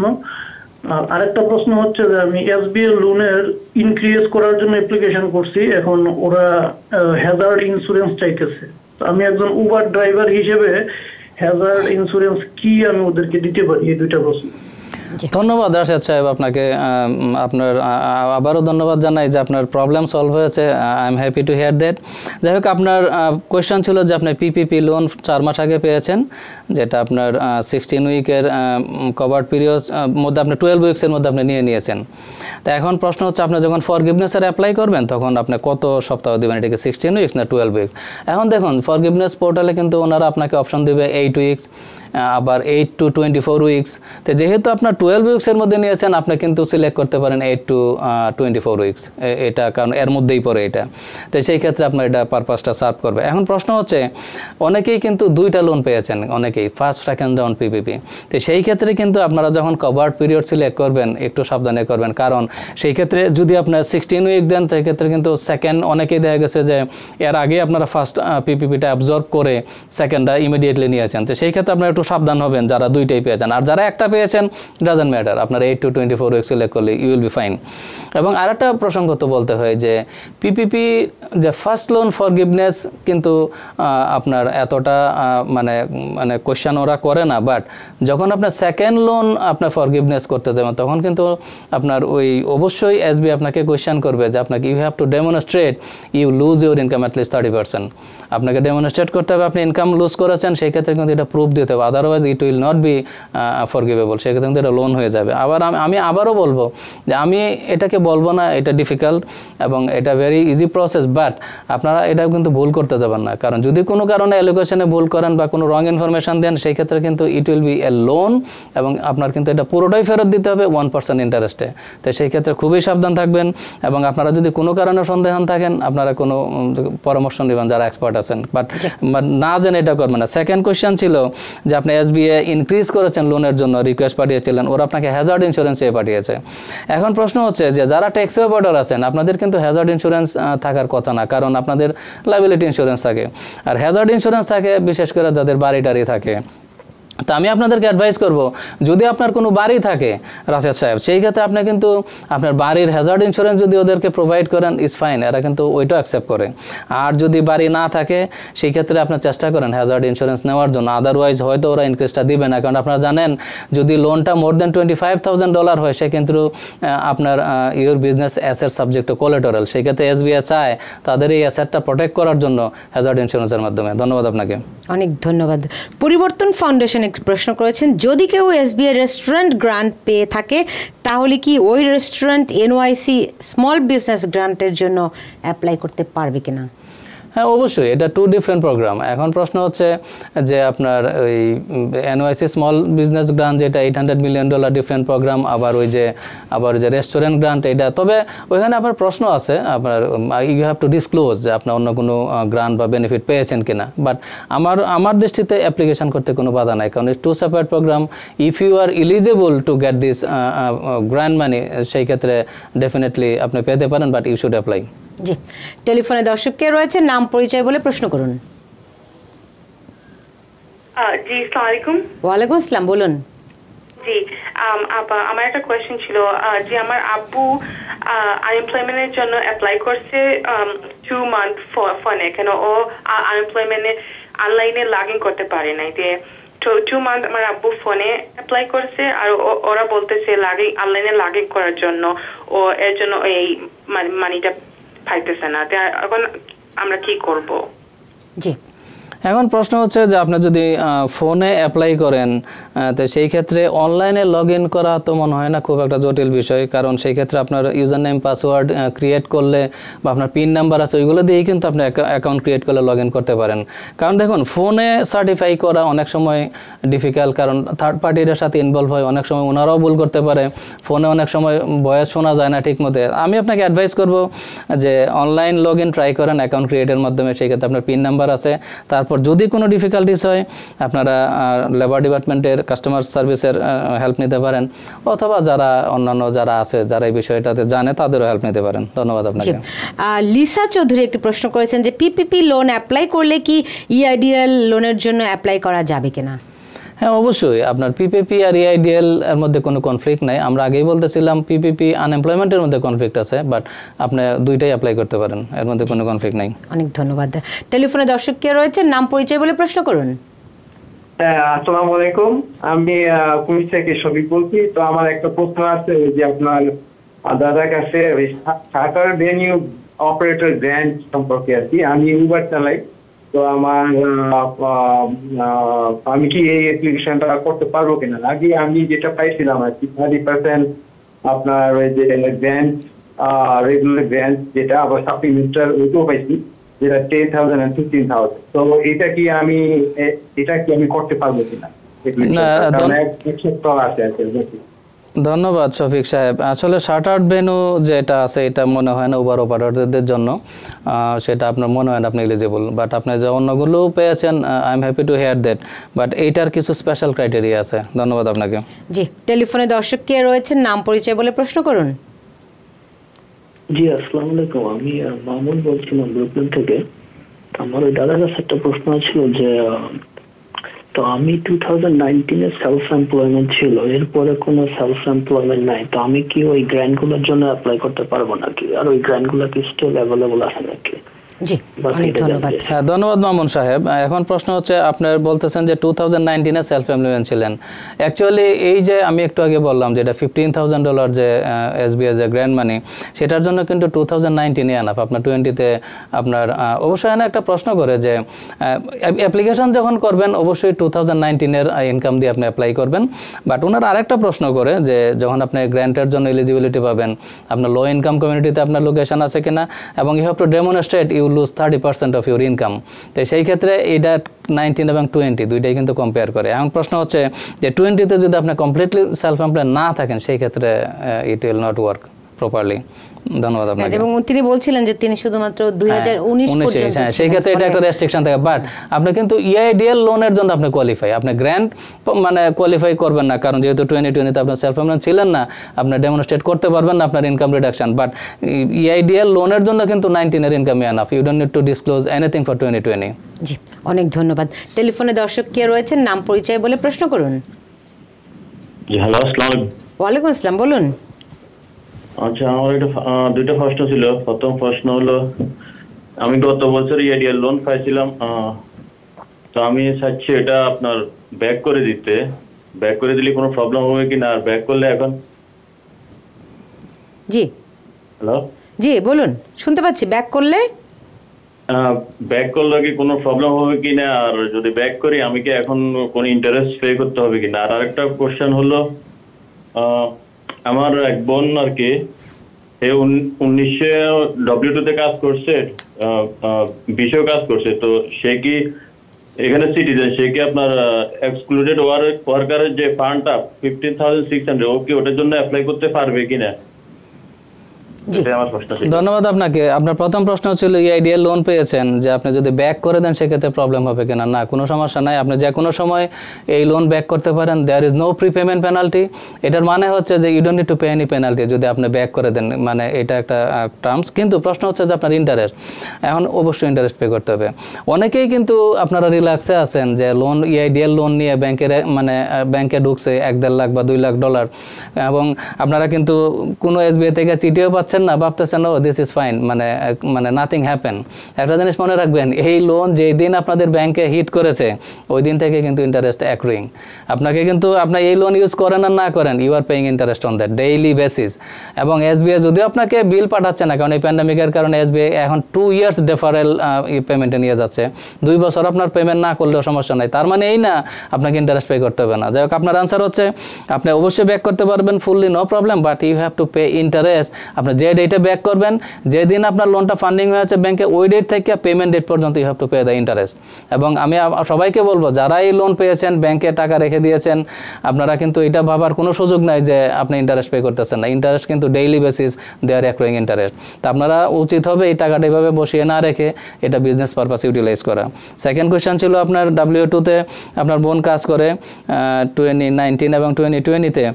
আর আরেকটা প্রশ্ন হচ্ছে যে আমি SBI লোনের ইনক্রিজ করার জন্য অ্যাপ্লিকেশন করছি, এখন ওরা হ্যাজার্ড ইন্স্যুরেন্স চাইতেছে। আমি একজন উবার ড্রাইভার হিসেবে হ্যাজার্ড ইন্স্যুরেন্স কি আমি ওদেরকে দিতে পারি? এই দুইটা প্রশ্ন। ধন্যবাদ রাশেদ সাহেব আপনাকে। আপনার আবারও ধন্যবাদ জানাই যে আপনার প্রবলেম সলভ হয়েছে। I am happy to hear that. যাই হোক, আপনার কোয়েশ্চেন ছিল যে আপনি PPP লোন 4 মাস আগে পেয়েছেন, যেটা আপনার 16 উইকের কভার্ড পিরিয়ড মধ্যে আপনি 12 উইক্সের মধ্যে আপনি নিয়েছেন। তো এখন প্রশ্ন হচ্ছে আপনি যখন ফরগিভনেসের অ্যাপ্লাই করবেন তখন আপনি কত সপ্তাহ দেবেন, এটাকে 16 উইক্স না 12 উইক্স? এখন দেখুন, ফরগিভনেস পোর্টালে কিন্তু ওনারা আপনাকে অপশন দেবে 8 উইক্স, আবার 8 to 24 উইক্স। তো যেহেতু আপনার 12 উইক্সের মধ্যে নিয়েছেন, আপনি কিন্তু সিলেক্ট করতে পারেন 8 to 24 উইক্স, এটা কারণ এর মধ্যেই পড়ে এটা। তো সেই ক্ষেত্রে আপনার এটা পারপাসটা সার্ভ করবে। এখন প্রশ্ন হচ্ছে, অনেকেই কিন্তু 2টা লোন পেয়েছেন, অনেকেই ফার্স্ট সেকেন্ড রাউন্ড PPP। তো সেই ক্ষেত্রে কিন্তু আপনারা যখন কভার্ড পিরিয়ড সিলেক্ট করবেন একটু সাবধানে করবেন, কারণ সেই ক্ষেত্রে যদি আপনার 16 উইক দেন সেই ক্ষেত্রে কিন্তু সেকেন্ড, অনেকেই দেখা গেছে যে এর আগে আপনারা ফার্স্ট PPPটা অ্যাবজর্ব করে সেকেন্ডটা ইমিডিয়েটলি নিয়েছেন। তো সেই ক্ষেত্রে আপনারা একটু সাবধান হবেন যারা 2টাই পেয়েছেন। আর যারা একটা পেয়েছেন ডাজন্ট ম্যাটার, আপনার 8 to 24 উইক সিলেক্ট করলে ইউ উইল বি ফাইন। এবং আরেকটা প্রসঙ্গত বলতে হয় যে PPP যে ফার্স্ট লোন ফরগিভনেস কিন্তু আপনার এতটা মানে কোয়েশ্চেন ওরা করে না, বাট যখন আপনার সেকেন্ড লোন আপনার ফরগিভনেস করতে যাবেন তখন কিন্তু আপনার ওই অবশ্যই SBI আপনাকে কোয়েশ্চেন করবে যে আপনাকে you have to demonstrate you lose your income at least 30%। আপনাকে ডেমনস্ট্রেট করতে হবে আপনি ইনকাম লুজ করেছেন, সেই ক্ষেত্রে কিন্তু এটা প্রুফ দিতে হবে, otherwise it will not be forgivable, সেক্ষেত্রে কিন্তু এটা লোন হয়ে যাবে। আবার আমি আবারও বলবো যে আমি এটাকে বলবো না এটা ডিফিকাল্ট এবং এটা ভেরি ইজি প্রসেস, বাট আপনারা এটা কিন্তু ভুল করতে যাবেন না, কারণ যদি কোনো কারণে অ্যালোকেশনে ভুল করেন বা কোনো রং ইনফরমেশন দেন সেই ক্ষেত্রে কিন্তু it will be a loan এবং আপনার কিন্তু এটা পুরোটাই ফেরত দিতে হবে 1% ইন্টারেস্টে। তো সেই ক্ষেত্রে খুবই সাবধান থাকবেন এবং আপনারা যদি কোনো কারণে সন্দেহান থাকেন আপনারা কোনো পরামর্শ নেবেন যারা এক্সপার্ট আছেন, বাট না জেনে এটা করবেন না। সেকেন্ড কোয়েশ্চেন ছিল যে আপনি SBI ইনক্রিজ করেছেন লোনের জন্য, রিকোয়েস্ট পাঠিয়েছিলেন, ওরা আপনাকে হ্যাজার্ড ইন্স্যুরেন্স চেয়ে পাঠিয়েছে। এখন প্রশ্ন হচ্ছে যে যারা ট্যাক্স অপারেটর আছেন আপনাদের কিন্তু হ্যাজার্ড ইন্স্যুরেন্স থাকার কথা না, কারণ আপনাদের লায়াবিলিটি ইন্স্যুরেন্স থাকে। আর হ্যাজার্ড ইন্স্যুরেন্স থাকে বিশেষ করে যাদের বাড়ি টাড়ি থাকে, তা আমি আপনাদেরকে অ্যাডভাইস করব, যদি আপনার কোনো বাড়ি থাকে রাশেদ সাহেব, সেই ক্ষেত্রে আপনি কিন্তু আপনার বাড়ির হ্যাজার্ড ইন্স্যুরেন্স যদি ওদেরকে প্রোভাইড করেন ইজ ফাইন, এরা কিন্তু ওইটাও অ্যাকসেপ্ট করে। আর যদি বাড়ি না থাকে সেই ক্ষেত্রে আপনার চেষ্টা করেন হ্যাজার্ড ইন্স্যুরেন্স নেওয়ার জন্য, আদারওয়াইজ হয়তো ওরা ইনক্রিজটা দিবে না। কারণ আপনারা জানেন যদি লোনটা মোর দেন $25,000 হয় সে কিন্তু আপনার your business asset subject to collateral, সেই ক্ষেত্রে এসবিআই চায় তাদের এই অ্যাসেটটা প্রোটেক্ট করার জন্য হ্যাজার্ড ইন্স্যুরেন্সের মাধ্যমে। ধন্যবাদ আপনাকে। অনেক ধন্যবাদ। পরিবর্তন ফাউন্ডেশন একটি প্রশ্ন করেছেন, যদি কেউ এসবিআই রেস্টুরেন্ট গ্রান্ট পেয়ে থাকে তাহলে কি ওই রেস্টুরেন্ট এনওআইসি স্মল বিজনেস গ্রান্টের জন্য অ্যাপ্লাই করতে পারবে কিনা? হ্যাঁ, অবশ্যই, এটা 2 ডিফারেন্ট প্রোগ্রাম। এখন প্রশ্ন হচ্ছে যে আপনার ওই এনওআইসি স্মল বিজনেস গ্রান্ট যেটা $800 মিলিয়ন ডিফারেন্ট প্রোগ্রাম, আবার ওই যে রেস্টুরেন্ট গ্রান্ট এটা। তবে ওইখানে আপনার প্রশ্ন আছে, আপনার ইউ হ্যাভ টু ডিসক্লোজ যে আপনার অন্য কোনো গ্রান্ট বা বেনিফিট পেয়েছেন কিনা। বাট আমার দৃষ্টিতে অ্যাপ্লিকেশন করতে কোনো বাধা নাই, কারণ 2 separate program. If you are eligible to get this grant money, সেই ক্ষেত্রে ডেফিনেটলি আপনি পেতে পারেন, বাট ইউ শুড অ্যাপ্লাই। জি, টেলিফোনে দর্শক কে রয়েছে, নাম পরিচয় বলে প্রশ্ন করুন। জি, আসসালামু আলাইকুম। ওয়ালাইকুম আসসালাম, বলুন। জি, আমার একটা কোয়েশ্চেন ছিল যে আমার আব্বু আনএমপ্লয়মেন্টের জন্য অ্যাপ্লাই করছে 2 মান্থ ফোনে, কেন ও আনএমপ্লয়মেন্টে অনলাইনে লগ ইন করতে পারে নাই। 2 মান্থ আমার আব্বু ফোনে অ্যাপ্লাই করছে, আর ওরা বলতেছে অনলাইনে লগ ইন করার জন্য ও এর জন্য এই মানিটা পাইতেছে না। এখন আমরা কি করব? জি, এখন প্রশ্ন হচ্ছে যে আপনি যদি ফোনে অ্যাপ্লাই করেন, তো সেই ক্ষেত্রে অনলাইনে লগ ইন করা তো মনে হয় না খুব একটা জটিল বিষয়, কারণ সেই ক্ষেত্রে আপনার ইউজার নেম পাসওয়ার্ড ক্রিয়েট করলে বা আপনার পিন নাম্বার আছে ওইগুলো দিয়েই কিন্তু আপনি অ্যাকাউন্ট ক্রিয়েট করলে লগ ইন করতে পারেন। কারণ দেখুন, ফোনে সার্টিফাই করা অনেক সময় ডিফিকাল্ট, কারণ থার্ড পার্টির সাথে ইনভলভ হয়, অনেক সময় ওনারাও ভুল করতে পারে, ফোনে অনেক সময় ভয়েস শোনা যায় না ঠিক মতো। আমি আপনাকে অ্যাডভাইস করব যে অনলাইন লগ ইন ট্রাই করেন অ্যাকাউন্ট ক্রিয়েটের মাধ্যমে, সেই ক্ষেত্রে আপনার পিন নাম্বার আছে। তারপর যদি কোনো ডিফিকাল্টিস হয় আপনারা লেবার ডিপার্টমেন্টের কাস্টমার সার্ভিসের হেল্প নিতে পারেন, অথবা যারা অন্যান্য যারা আছে যারা এই বিষয়টাতে জানে তাদেরও হেল্প নিতে পারেন। ধন্যবাদ আপনাকে। লিসা চৌধুরী একটি প্রশ্ন করেছেন যে পিপিপি লোন অ্যাপ্লাই করলে কি ইআইডিএল লোনের জন্য অ্যাপ্লাই করা যাবে কিনা? হ্যাঁ, অবশ্যই। আপনার পিপিপি আর ইআইডিএল এর মধ্যে কোনো কনফ্লিক্ট নাই। আমরা আগেই বলতেছিলাম পিপিপি আনএমপ্লয়মেন্টের মধ্যে কনফ্লিক্ট আছে, বাট আপনি দুইটাই অ্যাপ্লাই করতে পারেন, এর মধ্যে কোনো কনফ্লিক্ট নাই। অনেক ধন্যবাদ। টেলিফোনে দর্শক কে রয়েছে, নাম পরিচয় বলে প্রশ্ন করুন। আসসালামু আলাইকুম, আমি কুমিল্লা থেকে শফিক বলছি। তো আমার একটা প্রশ্ন আছে যে আপনার দাদার কাছে চার্টার ভেনিউ অপারেটর গ্র্যান্ট সম্পর্কে আর কি। আমি উবার চালাই, তো আমি কি এই অ্যাপ্লিকেশনটা করতে পারবো কিনা? আগে আমি যেটা পাইছিলাম আর কি 30% আপনার ওই যে গ্র্যান্ট, রেগুলার গ্র্যান্ট যেটা, আবার সাপ্লিমেন্টাল ওইটাও পাইছি যেটা 10,000 and 15,000। তো এটা কি আমি করতে পারবো কিনা? ধন্যবাদ শফিক সাহেব। আসলে শার্টার্ড ভেন্যু যেটা আছে এটা মনে হয় না উবার অপারেটরদের জন্য, সেটা আপনার মনে হয় না আপনি এলিজিবল, বাট আপনি যে অন্যগুলো পেয়েছেন I am happy to hear that, but এইটার কিছু স্পেশাল ক্রাইটেরিয়া আছে। ধন্যবাদ আপনাকে। জি, টেলিফোনে দর্শক কে রয়েছেন, নাম পরিচয় বলে প্রশ্ন করুন। জি, আসসালামু আলাইকুম। আমি মামুন বলছিলাম ব্রুকলিন থেকে। আমার ওই দাদার কাছে একটা প্রশ্ন ছিল যে তো আমি 2019-এ সেলফ এমপ্লয়মেন্ট ছিল, এরপরে কোনো সেলফ এমপ্লয়মেন্ট নাই, তো আমি কি ওই গ্র্যান্ট গুলোর জন্য অ্যাপ্লাই করতে পারবো নাকি? আর ওই গ্র্যান্ট গুলো কি স্টিল অ্যাভেলেবল আছে নাকি? জি, অনেক ধন্যবাদ। হ্যাঁ, ধন্যবাদ মামুন সাহেব। এখন প্রশ্ন হচ্ছে আপনার বলতেছেন যে 2019-এ সেলফ এমপ্লয়মেন্ট ছিলেন। অ্যাকচুয়ালি এই যে আমি একটু আগে বললাম যেটা $15,000 যে এসবিআই যে গ্র্যান্ড মানি, সেটার জন্য কিন্তু 2019-এ আনাপ, আপনার 20-তে আপনার অবশ্যই এনে একটা প্রশ্ন করে যে অ্যাপ্লিকেশন যখন করবেন অবশ্যই 2019-এর ইনকাম দিয়ে আপনি অ্যাপ্লাই করবেন। বাট ওনার আরেকটা প্রশ্ন করে যে যখন আপনি গ্র্যান্টের জন্য এলিজিবিলিটি পাবেন, আপনার লো ইনকাম কমিউনিটিতে আপনার লোকেশন আছে কিনা, এবং you have to demonstrate you lose 30% of your income. তো সেই ক্ষেত্রে এইটা 19 এবং 20 দুইটাই কিন্তু কম্পেয়ার করে। এখন প্রশ্ন হচ্ছে যে 20-তে যদি আপনি কমপ্লিটলি সেলফ এমপ্লয়েড না থাকেন সেই ক্ষেত্রে it will not work. Properly. ধন্যবাদ আপনাকে। এবং তিনি বলছিলেন যে তিনি শুধুমাত্র 2019 পর্যন্ত হ্যাঁ, সেই ক্ষেত্রে এটা একটা রেস্ট্রিকশন থাকে, বাট আপনি কিন্তু ইআইডিএল লোনের জন্য আপনি কোয়ালিফাই, আপনি গ্র্যান্ড মানে কোয়ালিফাই করবেন না, কারণ যেহেতু 2020 তে আপনি সেলফ এমপ্লয়েড ছিলেন না, আপনি ডেমনস্ট্রেট করতে পারবেন না আপনার ইনকাম রিডাকশন, বাট ইআইডিএল লোনের জন্য কিন্তু 19 এর income enough, you don't need to disclose anything for 2020। জি, অনেক ধন্যবাদ। টেলিফোনে দর্শক কে রয়েছেন, নাম পরিচয় বলে প্রশ্ন করুন। জি, হ্যালো, আসসালামু আলাইকুম। ওয়ালাইকুম আসসালাম, বলুন। আচ্ছা, আমার একটা দুইটা প্রশ্ন ছিল। প্রথম প্রশ্ন হলো, আমি গত বছর ইআইডিএল লোন পাইছিলাম, তো আমি চাচ্ছি এটা আপনার ব্যাক করে দিতে। ব্যাক করে দিলে কোনো প্রবলেম হবে কিনা, আর ব্যাক করলে এখন? জি, হ্যালো, জি বলুন, শুনতে পাচ্ছি। ব্যাক করলে ব্যাক করলে কি কোনো প্রবলেম হবে কিনা, আর যদি ব্যাক করি আমি কি এখন কোনো ইন্টারেস্ট পে করতে হবে কিনা? আর আরেকটা কোশ্চেন হলো, আমার এক বোন আর কি 1900 W2 তে কাজ করছে, 20 কাজ করছে, তো সে কি এখানে সিটিজেন, সে কি আপনার এক্সক্লুডেড ওয়ার্কারের যে ফান্ডটা 15,600 ও কি ওটার জন্য অ্যাপ্লাই করতে পারবে কিনা? ধন্যবাদ আপনাকে। আপনার প্রথম প্রশ্ন ছিল ইআইডিএল লোন পেয়েছেন, যে আপনি যদি ব্যাক করে দেন সেক্ষেত্রে প্রবলেম হবে কিনা। না, কোনো সমস্যা নাই, আপনি যে কোনো সময় এই লোন ব্যাক করতে পারেন। There is no prepayment penalty. এটার মানে হচ্ছে যে you don't need to pay any penalty যদি আপনি ব্যাক করে দেন, মানে এটা একটা টার্মস। কিন্তু প্রশ্ন হচ্ছে যে আপনার ইন্টারেস্ট, এখন অবশ্যই ইন্টারেস্ট পে করতে হবে। অনেকেই কিন্তু আপনারা রিল্যাক্সে আছেন যে লোন, ইআইডিএল লোন নিয়ে ব্যাংকে ঢুকছে 1-1.5 লাখ বা $2 লাখ, এবং আপনারা কিন্তু কোনো এসবিআই থেকে চিঠিও পাচ্ছেন না, ভাবতেছেন ও দিস ইজ ফাইন, মানে নাথিং হ্যাপেন। একটা জিনিস মনে রাখবেন, এই লোন যেই দিন আপনাদের ব্যাংকে হিট করেছে ওই দিন থেকে কিন্তু ইন্টারেস্ট অ্যাক্রুইং। আপনাকে কিন্তু আপনার এই লোন ইউজ করেন আর না করেন, you are paying interest on that daily basis. এবং এসবিআই যদিও আপনাকে বিল পাঠাচ্ছে না, কারণ এই প্যান্ডামিকের কারণে এসবিআই এখন 2 ইয়ার্স ডেফারেল পেমেন্টে নিয়ে যাচ্ছে, 2 বছর আপনার পেমেন্ট না করলেও সমস্যা নাই। তার মানে এই না আপনাকে ইন্টারেস্ট পে করতে হবে না। যাই হোক, আপনার আনসার হচ্ছে আপনি অবশ্যই ব্যাক করতে পারবেন fully, no problem, but you have to pay interest. আপনি যে ডেটে ব্যাক করবেন, যেদিন আপনার লোনটা ফান্ডিং হয়েছে ব্যাংকে, ওই ডেট থেকে পেমেন্ট ডেট পর্যন্ত you have to pay the interest. এবং আমি সবাইকে বলবো, যারা এই লোন পেয়েছেন, ব্যাংকে টাকা রেখে দিয়েছেন, আপনারা কিন্তু এটা ভাবার কোনো সুযোগ নাই যে আপনি ইন্টারেস্ট পে করতেছেন না। ইন্টারেস্ট কিন্তু daily basis they are accruing interest. তা আপনারা উচিত হবে এই টাকাটা এভাবে বসিয়ে না রেখে এটা বিজনেস পারপাস ইউটিলাইজ করা। সেকেন্ড কোয়েশ্চেন ছিল আপনার W2-তে আপনার বোন কাজ করে 2019 এবং 2020-তে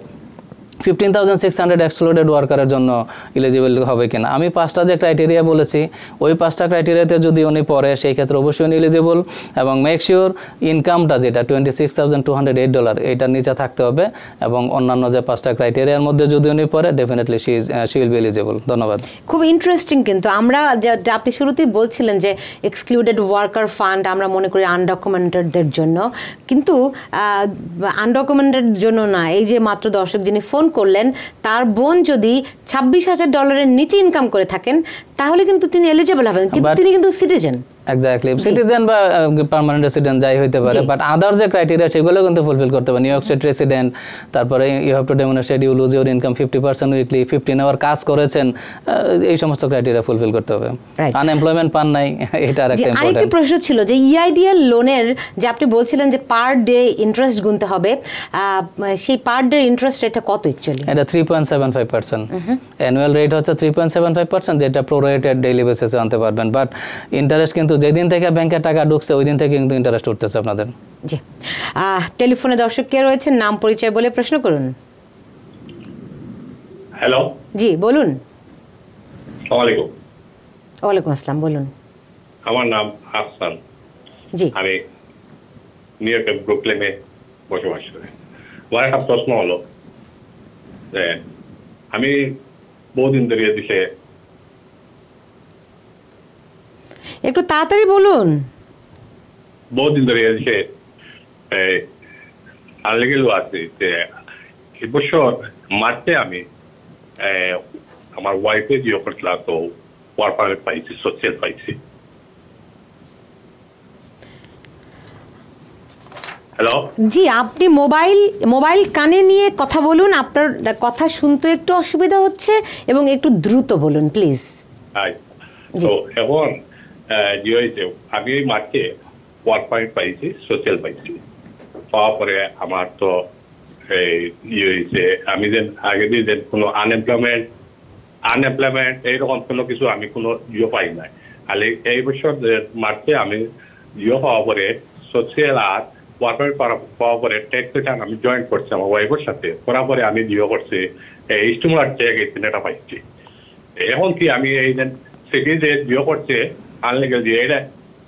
15,600 এক্সক্লুডেড ওয়ার্কারের জন্য এলিজিবল হবে কিনা। আমি 5টা যে ক্রাইটেরিয়া বলেছি, ওই 5টা ক্রাইটেরিয়াতে যদি উনি পড়ে সেই ক্ষেত্রে অবশ্যই উনি এলিজিবল। এবং মেক শিওর ইনকামটা যেটা $26,208 এটার নিচে থাকতে হবে, এবং অন্যান্য যে 5টা ক্রাইটেরিয়ার মধ্যে যদি উনি পড়ে, definitely she will be eligible. ধন্যবাদ। খুব ইন্টারেস্টিং, কিন্তু আমরা আপনি শুরুতেই বলছিলেন যে এক্সক্লুডেড ওয়ার্কার ফান্ড আমরা মনে করি আনডকুমেন্টেডদের জন্য, কিন্তু আনডকুমেন্টেড জন্য না। এই যে মাত্র দর্শক যিনি ফোন করলেন, তার বোন যদি $26,000 নিচে ইনকাম করে থাকেন, তাহলে কিন্তু তিনি এলিজিবল হবেন, কিন্তু তিনি কিন্তু সিটিজেন। এক্স্যাক্টলি, সিটিজেন বা পার্মানেন্ট রেসিডেন্ট যাই হইতে পারে, বাট আদার যে ক্রাইটেরিয়া সেগুলো কিন্তু ফুলফিল করতে হবে। নিউ ইয়র্ক স্টেট রেসিডেন্ট, তারপরে you have to demonstrate you lose your income 50% weekly, 15 hour কাজ করেছেন, এই সমস্ত ক্রাইটেরিয়া ফুলফিল করতে হবে। আনএমপ্লয়মেন্ট পান নাই, এটা আরেকটা ইম্পর্টেন্ট। আরেকটা প্রশ্ন ছিল যে ইআইডিএল লোনের যে আপনি বলছিলেন যে পার ডে ইন্টারেস্ট গুনতে হবে, সেই পার ডে ইন্টারেস্ট রেটটা কত অ্যাকচুয়ালি? এটা 3.75%। অ্যানুয়াল রেট হচ্ছে 3.75%, যেটা প্রোরেটেড ডেইলি বেসিসে আনতে পারবেন। বাট ইন্টারেস্ট কিন্তু যেদিন থেকে ব্যাংকে টাকা ঢুকছে ওই দিন থেকে কিন্তু ইন্টারেস্ট উঠতেছে আপনাদের। জি, টেলিফোনে দর্শক কে রয়েছেন, নাম পরিচয় বলে প্রশ্ন করুন। হ্যালো, জি বলুন। আসসালামু আলাইকুম। ওয়ালাইকুম আসসালাম, বলুন। আমার নাম হাসান। জি, আমি নিউ ইয়র্কের ব্রুকলিনে বসবাস করি। আমার একটা প্রশ্ন হলো যে আমি বহুদিন ধরে দেশে, একটু তাড়াতাড়ি বলুন। বহুদিন ধরে দেশে আনলিগেল আছি যে এবছর মার্চে আমি আমার ওয়াইফে জিও করছিলাম, তো ওয়ার পারমিট পাইছি, সোশ্যাল পাইছি। হ্যালো, জি, আপনি মোবাইল কানে নিয়ে কথা বলুন, আপনার কথা শুনতে একটু অসুবিধা হচ্ছে, এবং একটু দ্রুত বলুন প্লিজ। তো এখন যে হয়েছে, আমি মার্চে ওয়ার্ক পারমিট পাইছি, সোশ্যাল পাইছি। পাওয়ার পরে আমার তো ইয়ে হয়েছে, আমি যে আগে দিয়ে যে কোনো আনএমপ্লয়মেন্ট আনএমপ্লয়মেন্ট এইরকম কোনো কিছু আমি কোনো পাই নাই। খালি এই বছর মার্চে আমি পাওয়া পরে সোশিয়াল আর ওয়ার্কার পাওয়া পরে ট্যাক্স রিটার্ন আমি জয়েন করছি আমার ওয়াইফের সাথে, করার পরে আমি করছি স্টিমুলার চেক এটা পাইছি। এখন কি আমি এই সেটি যে করছে আনলিগাল যে এটা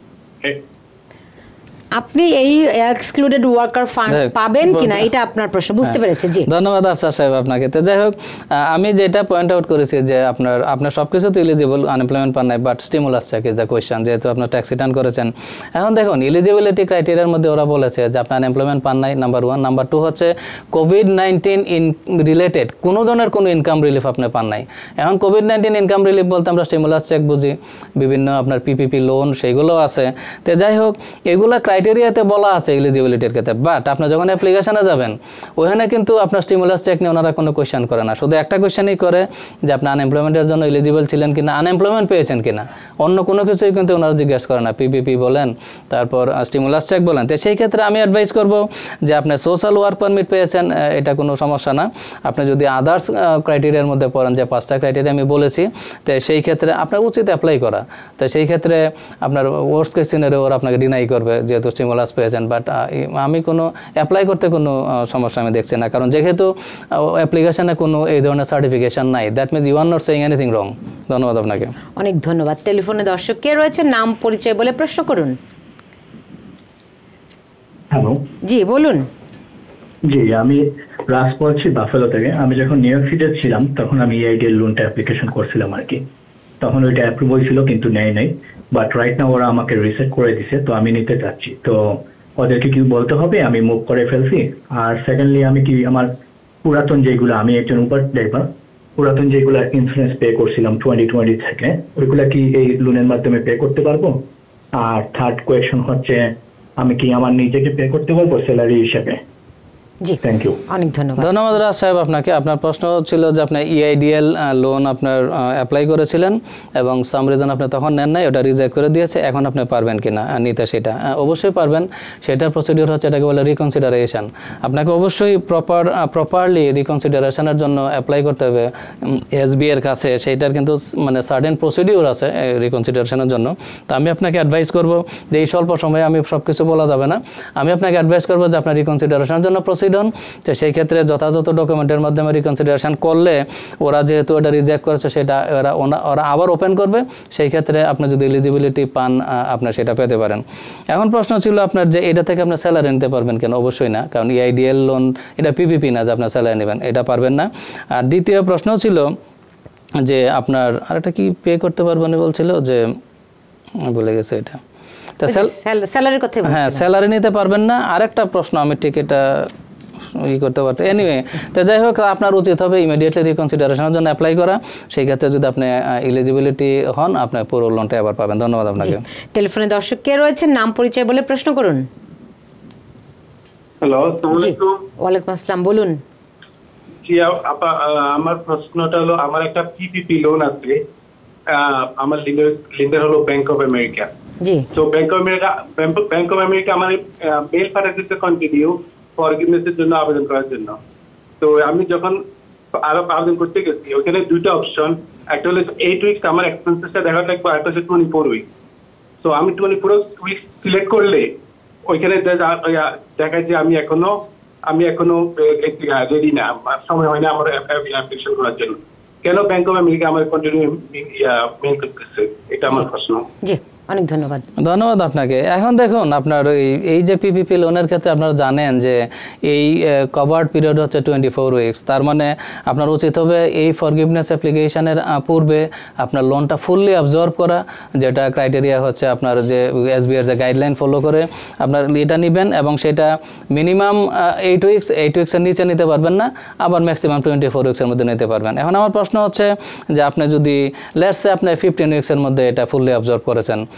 আপনি এই এক্সক্লুডেড ওয়ার্কার ফান্ডস পাবেন কিনা এটা আপনার প্রশ্ন, বুঝতে পেরেছি। জি ধন্যবাদ আফসার সাহেব আপনাকে। তো যাই হোক, আমি যেটা পয়েন্ট আউট করেছি যে আপনার সবকিছু তো এলিজিবল, আনএমপ্লয়মেন্ট পান নাই, but stimulus check is the question, যেহেতু আপনার ট্যাক্স রিটার্ন করেছেন। এখন দেখুন এলিজিবিলিটি ক্রাইটেরিয়ার মধ্যে ওরা বলেছে যে আপনি আনএমপ্লয়মেন্ট পান নাই, নাম্বার 1। নাম্বার 2 হচ্ছে কোভিড-19 রিলেটেড কোনো ধরনের কোনো ইনকাম রিলিফ আপনি পান নাই। এখন কোভিড-19 ইনকাম রিলিফ বলতে আমরা স্টিমুলাস চেক বুঝি, বিভিন্ন আপনার পিপিপি লোন সেইগুলো আছে। তো যাই হোক, এগুলো ক্রাইটেরিয়াতে বলা আছে এলিজিবিলিটির ক্ষেত্রে, বাট আপনি যখন অ্যাপ্লিকেশনে যাবেন ওখানে কিন্তু আপনার স্টিমুলাস চেক নিয়ে ওনারা কোনো কোয়েশ্চেন করে না, শুধু একটা কোয়েশ্চেনই করে যে আপনি আনএমপ্লয়মেন্টের জন্য এলিজিবল ছিলেন কিনা, আনএমপ্লয়মেন্ট পেয়েছেন কিনা, অন্য কোনো কিছুই কিন্তু ওনারা জিজ্ঞেস করে না। পিপিপি বলেন, তারপর স্টিমুলাস চেক বলেন। তো সেই ক্ষেত্রে আমি অ্যাডভাইস করব যে আপনি সোশ্যাল ওয়ার্ক পারমিট পেয়েছেন, এটা কোনো সমস্যা না। আপনি যদি আদার্স ক্রাইটেরিয়ার মধ্যে পড়েন, যে 5টা ক্রাইটেরিয়া আমি বলেছি, তো সেই ক্ষেত্রে আপনার উচিত অ্যাপ্লাই করা। তো সেই ক্ষেত্রে আপনার ওয়ার্স্ট কেস সিনারিও ওরা আপনাকে ডিনাই করবে যেহেতু স্টিমুলাস পেয়েছেন, বাট আমি কোনো অ্যাপ্লাই করতে কোনো সমস্যা আমি দেখছি না, কারণ যেহেতু অ্যাপ্লিকেশনে কোনো এই ধরনের সার্টিফিকেশন নাই, that means you are not saying anything wrong. ধন্যবাদ আপনাকে। অনেক ধন্যবাদ। টেলিফোনে দর্শক কে রয়েছে, নাম পরিচয় বলে প্রশ্ন করুন। হ্যালো, জি বলুন। জি আমি রাজ বলছি বাফেলো থেকে। আমি যখন নিউ ইয়র্ক সিটিতে ছিলাম তখন আমি EIDL লোনটা অ্যাপ্লিকেশন করছিলাম আর কি, তখন ওইটা অ্যাপ্রুভ হয়েছিল কিন্তু নেয় নাই, বাট রাইট নাও ওরা আমাকে রিসেট করে দিছে, তো আমি নিতে চাচ্ছি। তো ওদেরকে কি বলতে হবে আমি মুভ করে ফেলছি? আর সেকেন্ডলি আমি কি আমার পুরাতন যেগুলো, আমি একজন উবার ড্রাইভার, পুরাতন যেগুলো ইন্স্যুরেন্স পে করছিলাম 2020 থেকে, ওইগুলা কি এই লোনের মাধ্যমে পে করতে পারবো? আর থার্ড কোয়েশ্চন হচ্ছে আমি কি আমার নিজেকে পে করতে পারবো স্যালারি হিসেবে? জি থ্যাংক ইউ। অনেক ধন্যবাদ। ধন্যবাদ রাজ সাহেব আপনাকে। আপনার প্রশ্ন ছিল যে আপনি EIDL লোন আপনার অ্যাপ্লাই করেছিলেন এবং সাম রিজন আপনি তখন নেন নাই, ওটা রিজেক্ট করে দিয়েছে, এখন আপনি পারবেন কিনা নিতে? সেটা অবশ্যই পারবেন। সেটার প্রসিডিওর হচ্ছে, এটাকে বলে রিকনসিডারেশন। আপনাকে অবশ্যই প্রপারলি রিকনসিডারেশনের জন্য অ্যাপ্লাই করতে হবে SB এর কাছে। সেইটার কিন্তু মানে সার্টেন প্রসিডিওর আছে রিকনসিডারেশনের জন্য। তো আমি আপনাকে অ্যাডভাইস করব যে এই স্বল্প সময়ে আমি সব কিছু বলা যাবে না, আমি আপনাকে অ্যাডভাইস করবো যে আপনার রিকনসিডারেশনের জন্য প্রসিড হন। তো সেই ক্ষেত্রে যথাযথ ডকুমেন্টের মাধ্যমে রিকনসিডারেশন করলে ওরা যেহেতু এটা রিজেক্ট করেছে, সেটা ওরা আবার ওপেন করবে। সেই ক্ষেত্রে আপনি যদি এলিজিবিলিটি পান আপনি সেটা পেতে পারেন। এখন প্রশ্ন ছিল আপনার যে এটা থেকে আপনি স্যালারি নিতে পারবেন কেন? অবশ্যই না, কারণ EIDL লোন এটা PPP না যে আপনার স্যালারি নেবেন, এটা পারবেন না। আর দ্বিতীয় প্রশ্ন ছিল যে আপনার আরেকটা কি পে করতে পারবেন বলছিল, যে বলে গেছে এটা, স্যালারির কথা। হ্যাঁ, স্যালারি নিতে পারবেন না। আরেকটা প্রশ্ন আমি ঠিক এটা করতে পারতো। এনিওয়ে, তো যাই হোক, আপনার উচিত হবে ইমিডিয়েটলি রিকনসিডারেশনের জন্য অ্যাপ্লাই করা। সেই ক্ষেত্রে যদি আপনি এলিজিবিলিটি হন, আপনি পুরো লোনটা আবার পাবেন। ধন্যবাদ আপনাকে। টেলিফোনে দর্শক কে রয়েছে, নাম পরিচয় বলে প্রশ্ন করুন। হ্যালো, আসসালামু আলাইকুম। ওয়ালাইকুম আসসালাম, বলুন। জি আপা, আমার প্রশ্নটা হলো, আমার একটা পিপিপি লোন আছে, আমার লিন্ডার হলো ব্যাংক অফ আমেরিকা। জি। তো ব্যাংক অফ আমেরিকা আমার মেল পাঠাতে কন্টিনিউ ফরগিভনেসের জন্য আবেদন করার জন্য। তো আমি যখন আরো আবেদন করতে গেছি, ওখানে দুইটা অপশন, একটা হলো 8 উইকস আমার এক্সপেন্সেসটা দেখা লাগবে, আর একটা হচ্ছে 24 উইকস। তো আমি 24 উইকস সিলেক্ট করলে ওইখানে দেখায় যে আমি এখনো রেডি না, সময় হয় না আমার অ্যাপ্লিকেশন করার জন্য। কেন ব্যাংক অফ আমেরিকা আমার কন্টিনিউ মেল করতেছে? এটা আমার প্রশ্ন। জি, অনেক ধন্যবাদ। ধন্যবাদ আপনাকে। এখন দেখুন, আপনার এই যে পিপিপি লোনের ক্ষেত্রে আপনারা জানেন যে এই কভার্ড পিরিয়ড হচ্ছে 24 উইকস। তার মানে আপনার উচিত হবে এই ফরগিভনেস অ্যাপ্লিকেশনের পূর্বে আপনার লোনটা ফুললি অবজর্ভ করা, যেটা ক্রাইটেরিয়া হচ্ছে আপনার যে SB এর যে গাইডলাইন ফলো করে আপনার এটা নেবেন, এবং সেটা মিনিমাম 8 উইকসের নিচে নিতে পারবেন না, আবার ম্যাক্সিমাম 24 উইকসের মধ্যে নিতে পারবেন। এখন আমার প্রশ্ন হচ্ছে যে আপনি যদি লেটস সে আপনি 15 উইকসের মধ্যে এটা ফুললি অবজর্ভ করেছেন,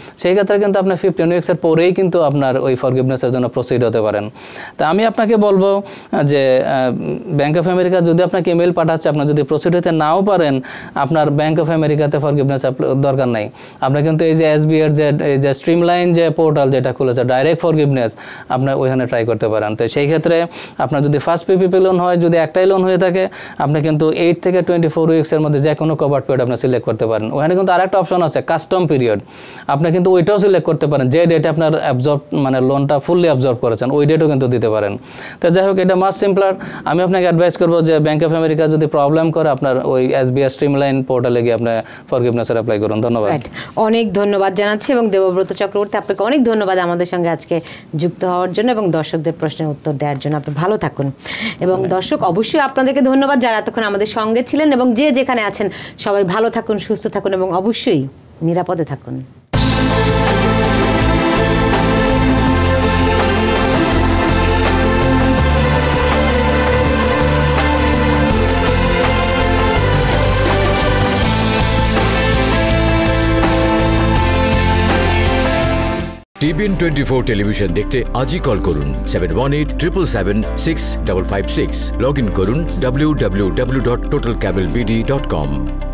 সেই ক্ষেত্রে কিন্তু আপনি 15 উইকসের পরেই কিন্তু আপনার ওই ফরগিভনেসের জন্য প্রসিড হতে পারেন। তা আমি আপনাকে বলবো যে ব্যাংক অফ আমেরিকা যদি আপনাকে ইমেল পাঠাচ্ছে, আপনার যদি প্রসিড হতে নাও পারেন, আপনার ব্যাংক অফ আমেরিকাতে ফরগিভনেস দরকার নাই। আপনি কিন্তু এই যে এসবি এর যে স্ট্রিমলাইন যে পোর্টাল যেটা খুলেছে ডাইরেক্ট ফরগিভনেস, আপনার ওইখানে ট্রাই করতে পারেন। তো সেই ক্ষেত্রে আপনার যদি ফার্স্ট পিপিপি লোন হয়, যদি একটাই লোন হয়ে থাকে, আপনি কিন্তু 8 থেকে 24 উইকসের মধ্যে যে কোনো কভার পিরিয়ড আপনি সিলেক্ট করতে পারেন। ওখানে কিন্তু আরেকটা অপশন আছে কাস্টম পিরিয়ড, আপনি কিন্তু ওইটাও সিলেক্ট করতে পারেন, যে ডেটে আপনার অ্যাবজর্ব মানে লোনটা ফুললি অ্যাবজর্ব করেছেন ওই ডেটও কিন্তু দিতে পারেন। তো যাই হোক, এটা মাস্ট সিম্পলার। আমি আপনাকে অ্যাডভাইস করবো যে ব্যাংক অফ আমেরিকা যদি প্রবলেম করে, আপনার ওই এসবিআই স্ট্রিমলাইন পোর্টালে গিয়ে আপনি ফরগিভনেসের অ্যাপ্লাই করুন। ধন্যবাদ। অনেক ধন্যবাদ জানাচ্ছি এবং দেবব্রত চক্রবর্তী আপনাকে অনেক ধন্যবাদ আমাদের সঙ্গে আজকে যুক্ত হওয়ার জন্য এবং দর্শকদের প্রশ্নের উত্তর দেওয়ার জন্য। আপনি ভালো থাকুন এবং দর্শক অবশ্যই আপনাদেরকে ধন্যবাদ যারা এতক্ষণ আমাদের সঙ্গে ছিলেন, এবং যে যেখানে আছেন সবাই ভালো থাকুন, সুস্থ থাকুন এবং অবশ্যই নিরাপদে থাকুন। টিবিএন 24 টেলিভিশন দেখতে আজই কল করুন 7187776556। লগ ইন করুন www.totalcablebd.com।